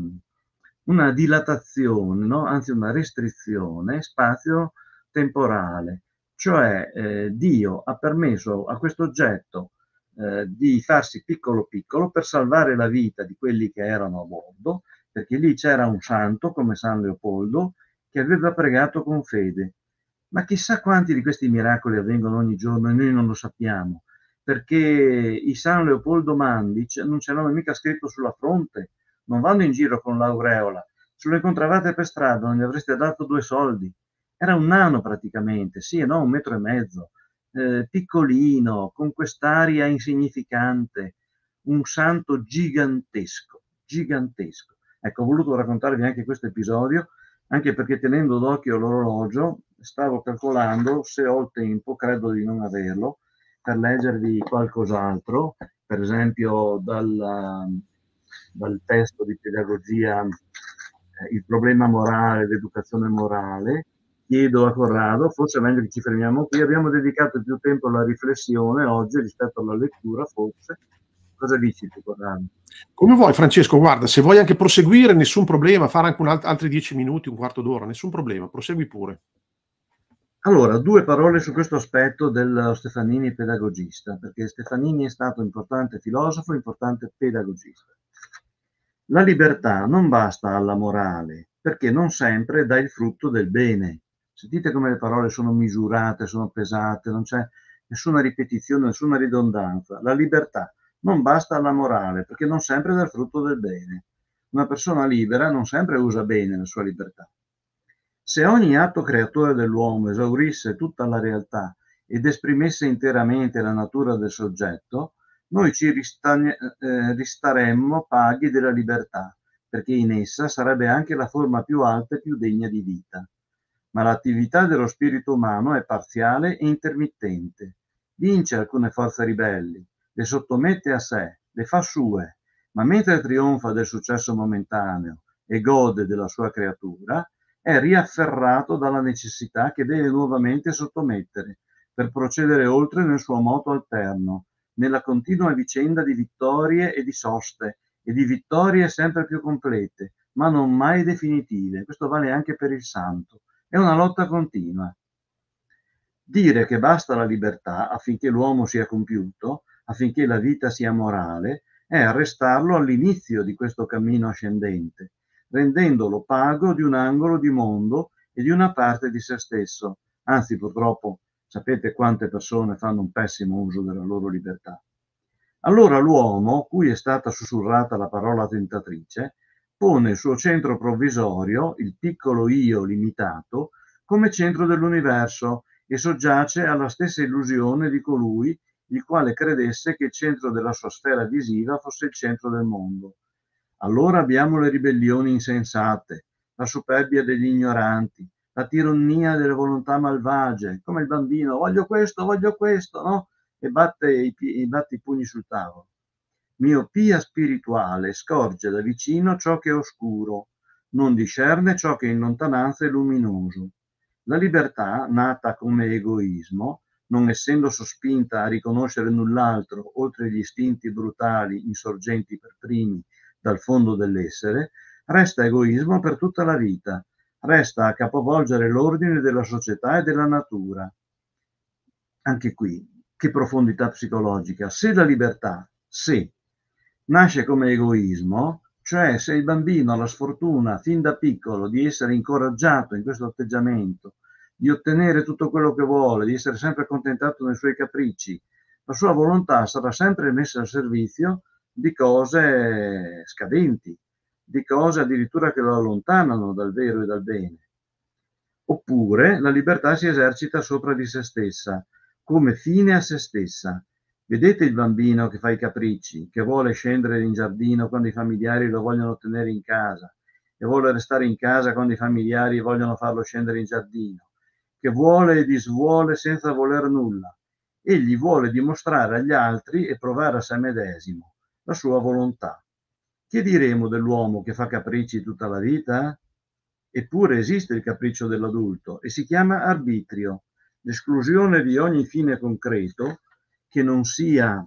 dilatazione, no? Anzi una restrizione spazio-temporale, cioè Dio ha permesso a questo oggetto di farsi piccolo piccolo per salvare la vita di quelli che erano a bordo, perché lì c'era un santo come San Leopoldo che aveva pregato con fede. Ma chissà quanti di questi miracoli avvengono ogni giorno e noi non lo sappiamo, perché i San Leopoldo Mandi non ce l'hanno mica scritto sulla fronte, non vanno in giro con l'aureola. Se lo incontravate per strada non gli avreste dato 2 soldi. Era un nano praticamente, sì, no, 1,5 metri, piccolino, con quest'aria insignificante, un santo gigantesco, gigantesco. Ecco, ho voluto raccontarvi anche questo episodio, anche perché tenendo d'occhio l'orologio stavo calcolando se ho il tempo, credo di non averlo, per leggervi qualcos'altro, per esempio dal testo di pedagogia Il problema morale, l'educazione morale. Chiedo a Corrado, forse è meglio che ci fermiamo qui, abbiamo dedicato più tempo alla riflessione oggi rispetto alla lettura, forse. Cosa dici tu, Corrado? Come vuoi, Francesco, guarda, se vuoi anche proseguire, nessun problema, fare anche altri 10 minuti, un quarto d'ora, nessun problema, prosegui pure. Allora, 2 parole su questo aspetto dello Stefanini pedagogista, perché Stefanini è stato un importante filosofo, importante pedagogista. La libertà non basta alla morale, perché non sempre dà il frutto del bene. Sentite come le parole sono misurate, sono pesate, non c'è nessuna ripetizione, nessuna ridondanza. La libertà non basta alla morale, perché non sempre dà il frutto del bene. Una persona libera non sempre usa bene la sua libertà. Se ogni atto creatore dell'uomo esaurisse tutta la realtà ed esprimesse interamente la natura del soggetto, noi ci ristaremmo paghi della libertà, perché in essa sarebbe anche la forma più alta e più degna di vita. Ma l'attività dello spirito umano è parziale e intermittente. Vince alcune forze ribelli, le sottomette a sé, le fa sue, ma mentre trionfa del successo momentaneo e gode della sua creatura, è riafferrato dalla necessità che deve nuovamente sottomettere per procedere oltre nel suo moto alterno, nella continua vicenda di vittorie e di soste e di vittorie sempre più complete, ma non mai definitive. Questo vale anche per il santo. È una lotta continua. Dire che basta la libertà affinché l'uomo sia compiuto, affinché la vita sia morale, è arrestarlo all'inizio di questo cammino ascendente, rendendolo pago di un angolo di mondo e di una parte di se stesso. Anzi, purtroppo, Sapete quante persone fanno un pessimo uso della loro libertà. Allora l'uomo, cui è stata sussurrata la parola tentatrice, pone il suo centro provvisorio, il piccolo io limitato, come centro dell'universo e soggiace alla stessa illusione di colui il quale credesse che il centro della sua sfera visiva fosse il centro del mondo. Allora abbiamo le ribellioni insensate, la superbia degli ignoranti, la tirannia delle volontà malvagie, come il bambino, voglio questo, no? E batte i pugni sul tavolo. Miopia spirituale scorge da vicino ciò che è oscuro, non discerne ciò che in lontananza è luminoso. La libertà, nata come egoismo, non essendo sospinta a riconoscere null'altro oltre gli istinti brutali insorgenti per primi dal fondo dell'essere, resta egoismo per tutta la vita, resta a capovolgere l'ordine della società e della natura. Anche qui, che profondità psicologica. Se la libertà, se nasce come egoismo, cioè se il bambino ha la sfortuna fin da piccolo di essere incoraggiato in questo atteggiamento, di ottenere tutto quello che vuole, di essere sempre accontentato nei suoi capricci, la sua volontà sarà sempre messa al servizio di cose scadenti, di cose addirittura che lo allontanano dal vero e dal bene. Oppure la libertà si esercita sopra di se stessa, come fine a se stessa. Vedete il bambino che fa i capricci, che vuole scendere in giardino quando i familiari lo vogliono tenere in casa, che vuole restare in casa quando i familiari vogliono farlo scendere in giardino, che vuole e disvuole senza voler nulla. Egli vuole dimostrare agli altri e provare a sé medesimo la sua volontà. Che diremo dell'uomo che fa capricci tutta la vita? Eppure esiste il capriccio dell'adulto e si chiama arbitrio, l'esclusione di ogni fine concreto che non sia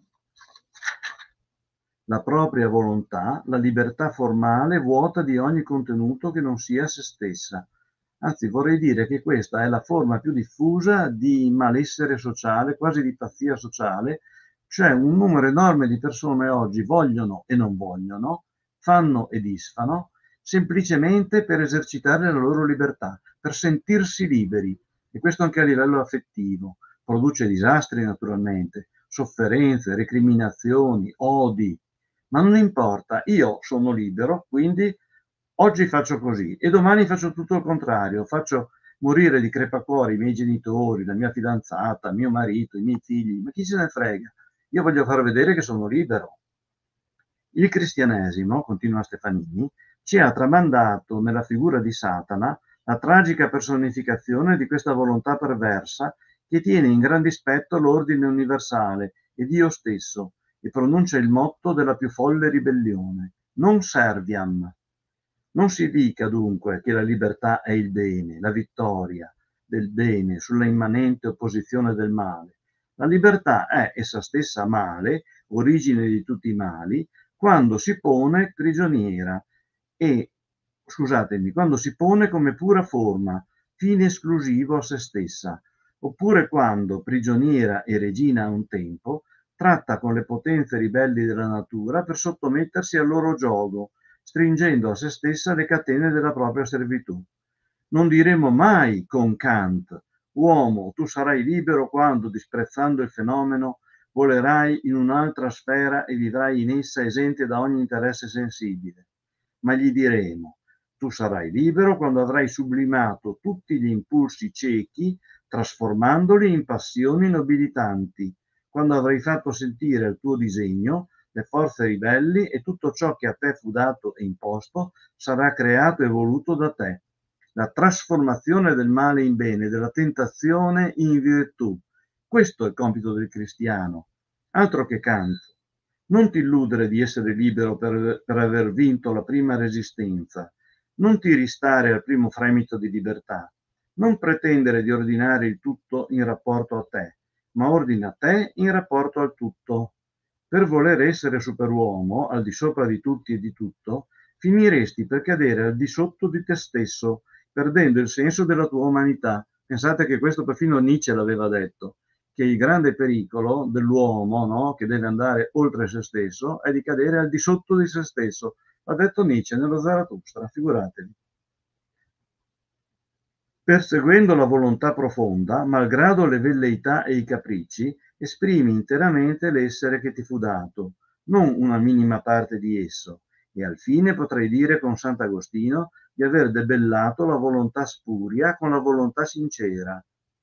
la propria volontà, la libertà formale vuota di ogni contenuto che non sia se stessa. Anzi, vorrei dire che questa è la forma più diffusa di malessere sociale, quasi di pazzia sociale, cioè un numero enorme di persone oggi vogliono e non vogliono, fanno e disfano, semplicemente per esercitare la loro libertà, per sentirsi liberi, e questo anche a livello affettivo. Produce disastri naturalmente, sofferenze, recriminazioni, odi, ma non importa, io sono libero, quindi oggi faccio così e domani faccio tutto il contrario, faccio morire di crepacuore i miei genitori, la mia fidanzata, mio marito, i miei figli, ma chi se ne frega? Io voglio far vedere che sono libero. Il cristianesimo, continua Stefanini, ci ha tramandato nella figura di Satana la tragica personificazione di questa volontà perversa che tiene in gran dispetto l'ordine universale e Dio stesso e pronuncia il motto della più folle ribellione: non serviam. Non si dica dunque che la libertà è il bene, la vittoria del bene sulla immanente opposizione del male. La libertà è essa stessa male, origine di tutti i mali, quando si pone prigioniera e, scusatemi, quando si pone come pura forma, fine esclusivo a se stessa, oppure quando, prigioniera e regina a un tempo, tratta con le potenze ribelli della natura per sottomettersi al loro giogo, stringendo a se stessa le catene della propria servitù. Non diremo mai con Kant: uomo, tu sarai libero quando, disprezzando il fenomeno, volerai in un'altra sfera e vivrai in essa esente da ogni interesse sensibile. Ma gli diremo: tu sarai libero quando avrai sublimato tutti gli impulsi ciechi, trasformandoli in passioni nobilitanti, quando avrai fatto sentire il tuo disegno, le forze ribelli e tutto ciò che a te fu dato e imposto sarà creato e voluto da te. La trasformazione del male in bene, della tentazione in virtù. Questo è il compito del cristiano, altro che Kant. Non ti illudere di essere libero per aver vinto la prima resistenza. Non ti ristare al primo fremito di libertà. Non pretendere di ordinare il tutto in rapporto a te, ma ordina te in rapporto al tutto. Per voler essere superuomo, al di sopra di tutti e di tutto, finiresti per cadere al di sotto di te stesso, perdendo il senso della tua umanità. Pensate che questo perfino Nietzsche l'aveva detto, che il grande pericolo dell'uomo, no, che deve andare oltre se stesso, è di cadere al di sotto di se stesso. L'ha detto Nietzsche nello Zarathustra, figuratevi. Perseguendo la volontà profonda, malgrado le velleità e i capricci, esprimi interamente l'essere che ti fu dato, non una minima parte di esso, e al fine potrei dire con Sant'Agostino di aver debellato la volontà spuria con la volontà sincera.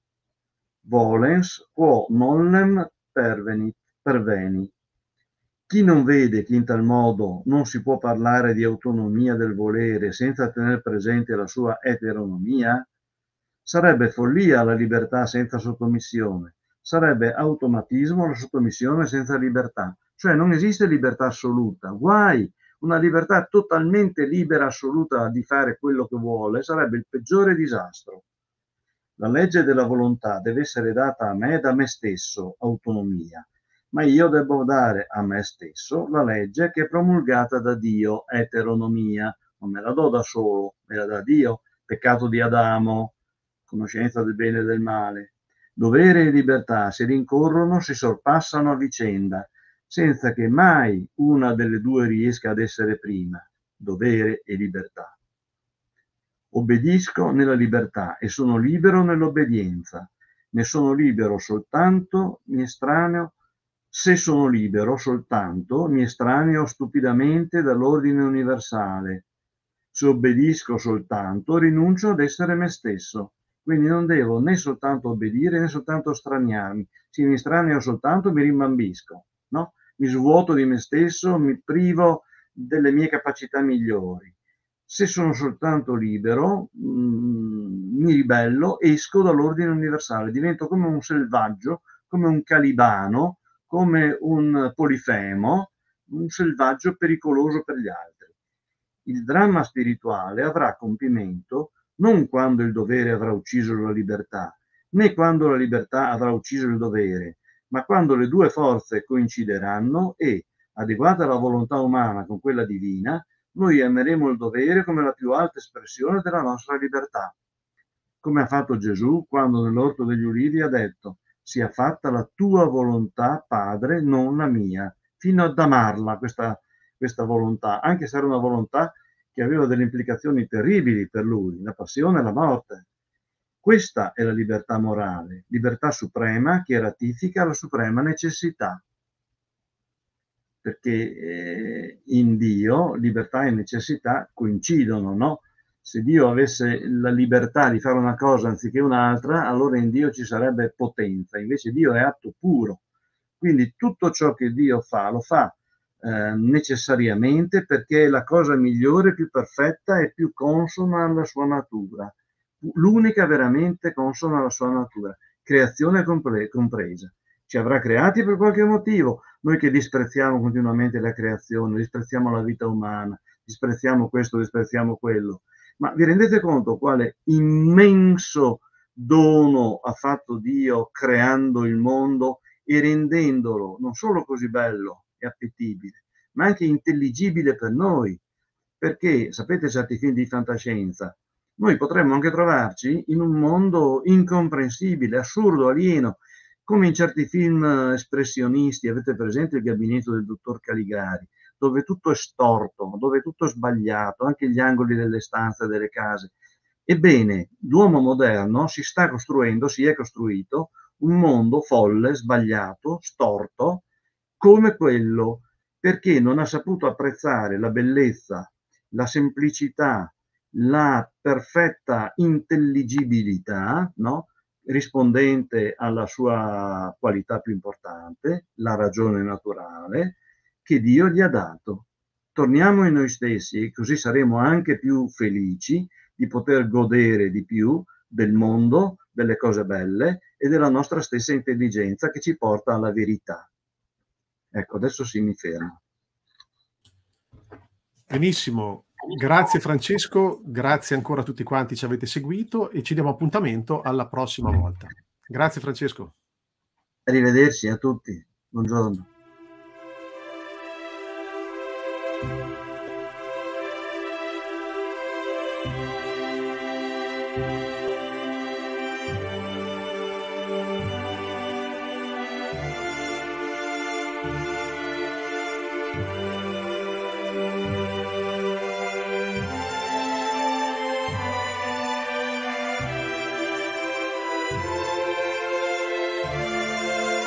Volens quo nollem perveni. Chi non vede che in tal modo non si può parlare di autonomia del volere senza tener presente la sua eteronomia? Sarebbe follia la libertà senza sottomissione, sarebbe automatismo la sottomissione senza libertà, cioè non esiste libertà assoluta, guai, una libertà totalmente libera, assoluta di fare quello che vuole, sarebbe il peggiore disastro. La legge della volontà deve essere data a me da me stesso, autonomia, ma io devo dare a me stesso la legge che è promulgata da Dio, eteronomia, non me la do da solo, me la dà Dio, peccato di Adamo, conoscenza del bene e del male. Dovere e libertà si rincorrono, si sorpassano a vicenda, senza che mai una delle due riesca ad essere prima, dovere e libertà. Obbedisco nella libertà e sono libero nell'obbedienza. Ne sono libero soltanto, mi estraneo, se sono libero soltanto, mi estraneo stupidamente dall'ordine universale. Se obbedisco soltanto, rinuncio ad essere me stesso. Quindi non devo né soltanto obbedire né soltanto straniarmi. Se mi estraneo soltanto, mi rimbambisco, no? Mi svuoto di me stesso, mi privo delle mie capacità migliori. Se sono soltanto libero, mi ribello, esco dall'ordine universale, divento come un selvaggio, come un calibano, come un polifemo, un selvaggio pericoloso per gli altri. Il dramma spirituale avrà compimento non quando il dovere avrà ucciso la libertà, né quando la libertà avrà ucciso il dovere, ma quando le due forze coincideranno e, adeguata la volontà umana con quella divina, noi ameremo il dovere come la più alta espressione della nostra libertà. Come ha fatto Gesù quando nell'Orto degli Ulivi ha detto: sia fatta la tua volontà, Padre, non la mia, fino ad amarla questa volontà, anche se era una volontà che aveva delle implicazioni terribili per lui, la passione e la morte. Questa è la libertà morale, libertà suprema che ratifica la suprema necessità. Perché in Dio libertà e necessità coincidono, no? Se Dio avesse la libertà di fare una cosa anziché un'altra, allora in Dio ci sarebbe potenza, invece Dio è atto puro. Quindi tutto ciò che Dio fa, lo fa necessariamente perché è la cosa migliore, più perfetta e più consona alla sua natura. L'unica veramente consona alla sua natura, creazione compresa. Ci avrà creati per qualche motivo, noi che disprezziamo continuamente la creazione, disprezziamo la vita umana, disprezziamo questo, disprezziamo quello. Ma vi rendete conto quale immenso dono ha fatto Dio creando il mondo e rendendolo non solo così bello e appetibile, ma anche intelligibile per noi? Perché, sapete, certi film di fantascienza, noi potremmo anche trovarci in un mondo incomprensibile, assurdo, alieno, come in certi film espressionisti. Avete presente Il gabinetto del dottor Caligari, dove tutto è storto, dove tutto è sbagliato, anche gli angoli delle stanze, delle case. Ebbene, l'uomo moderno si è costruito un mondo folle, sbagliato, storto, come quello, perché non ha saputo apprezzare la bellezza, la semplicità, la perfetta intelligibilità, no? Rispondente alla sua qualità più importante, la ragione naturale, che Dio gli ha dato. Torniamo in noi stessi, così saremo anche più felici di poter godere di più del mondo, delle cose belle e della nostra stessa intelligenza che ci porta alla verità. Ecco, adesso sì, mi fermo. Benissimo, grazie Francesco, grazie ancora a tutti quanti ci avete seguito e ci diamo appuntamento alla prossima volta. Grazie Francesco. Arrivederci a tutti, buongiorno.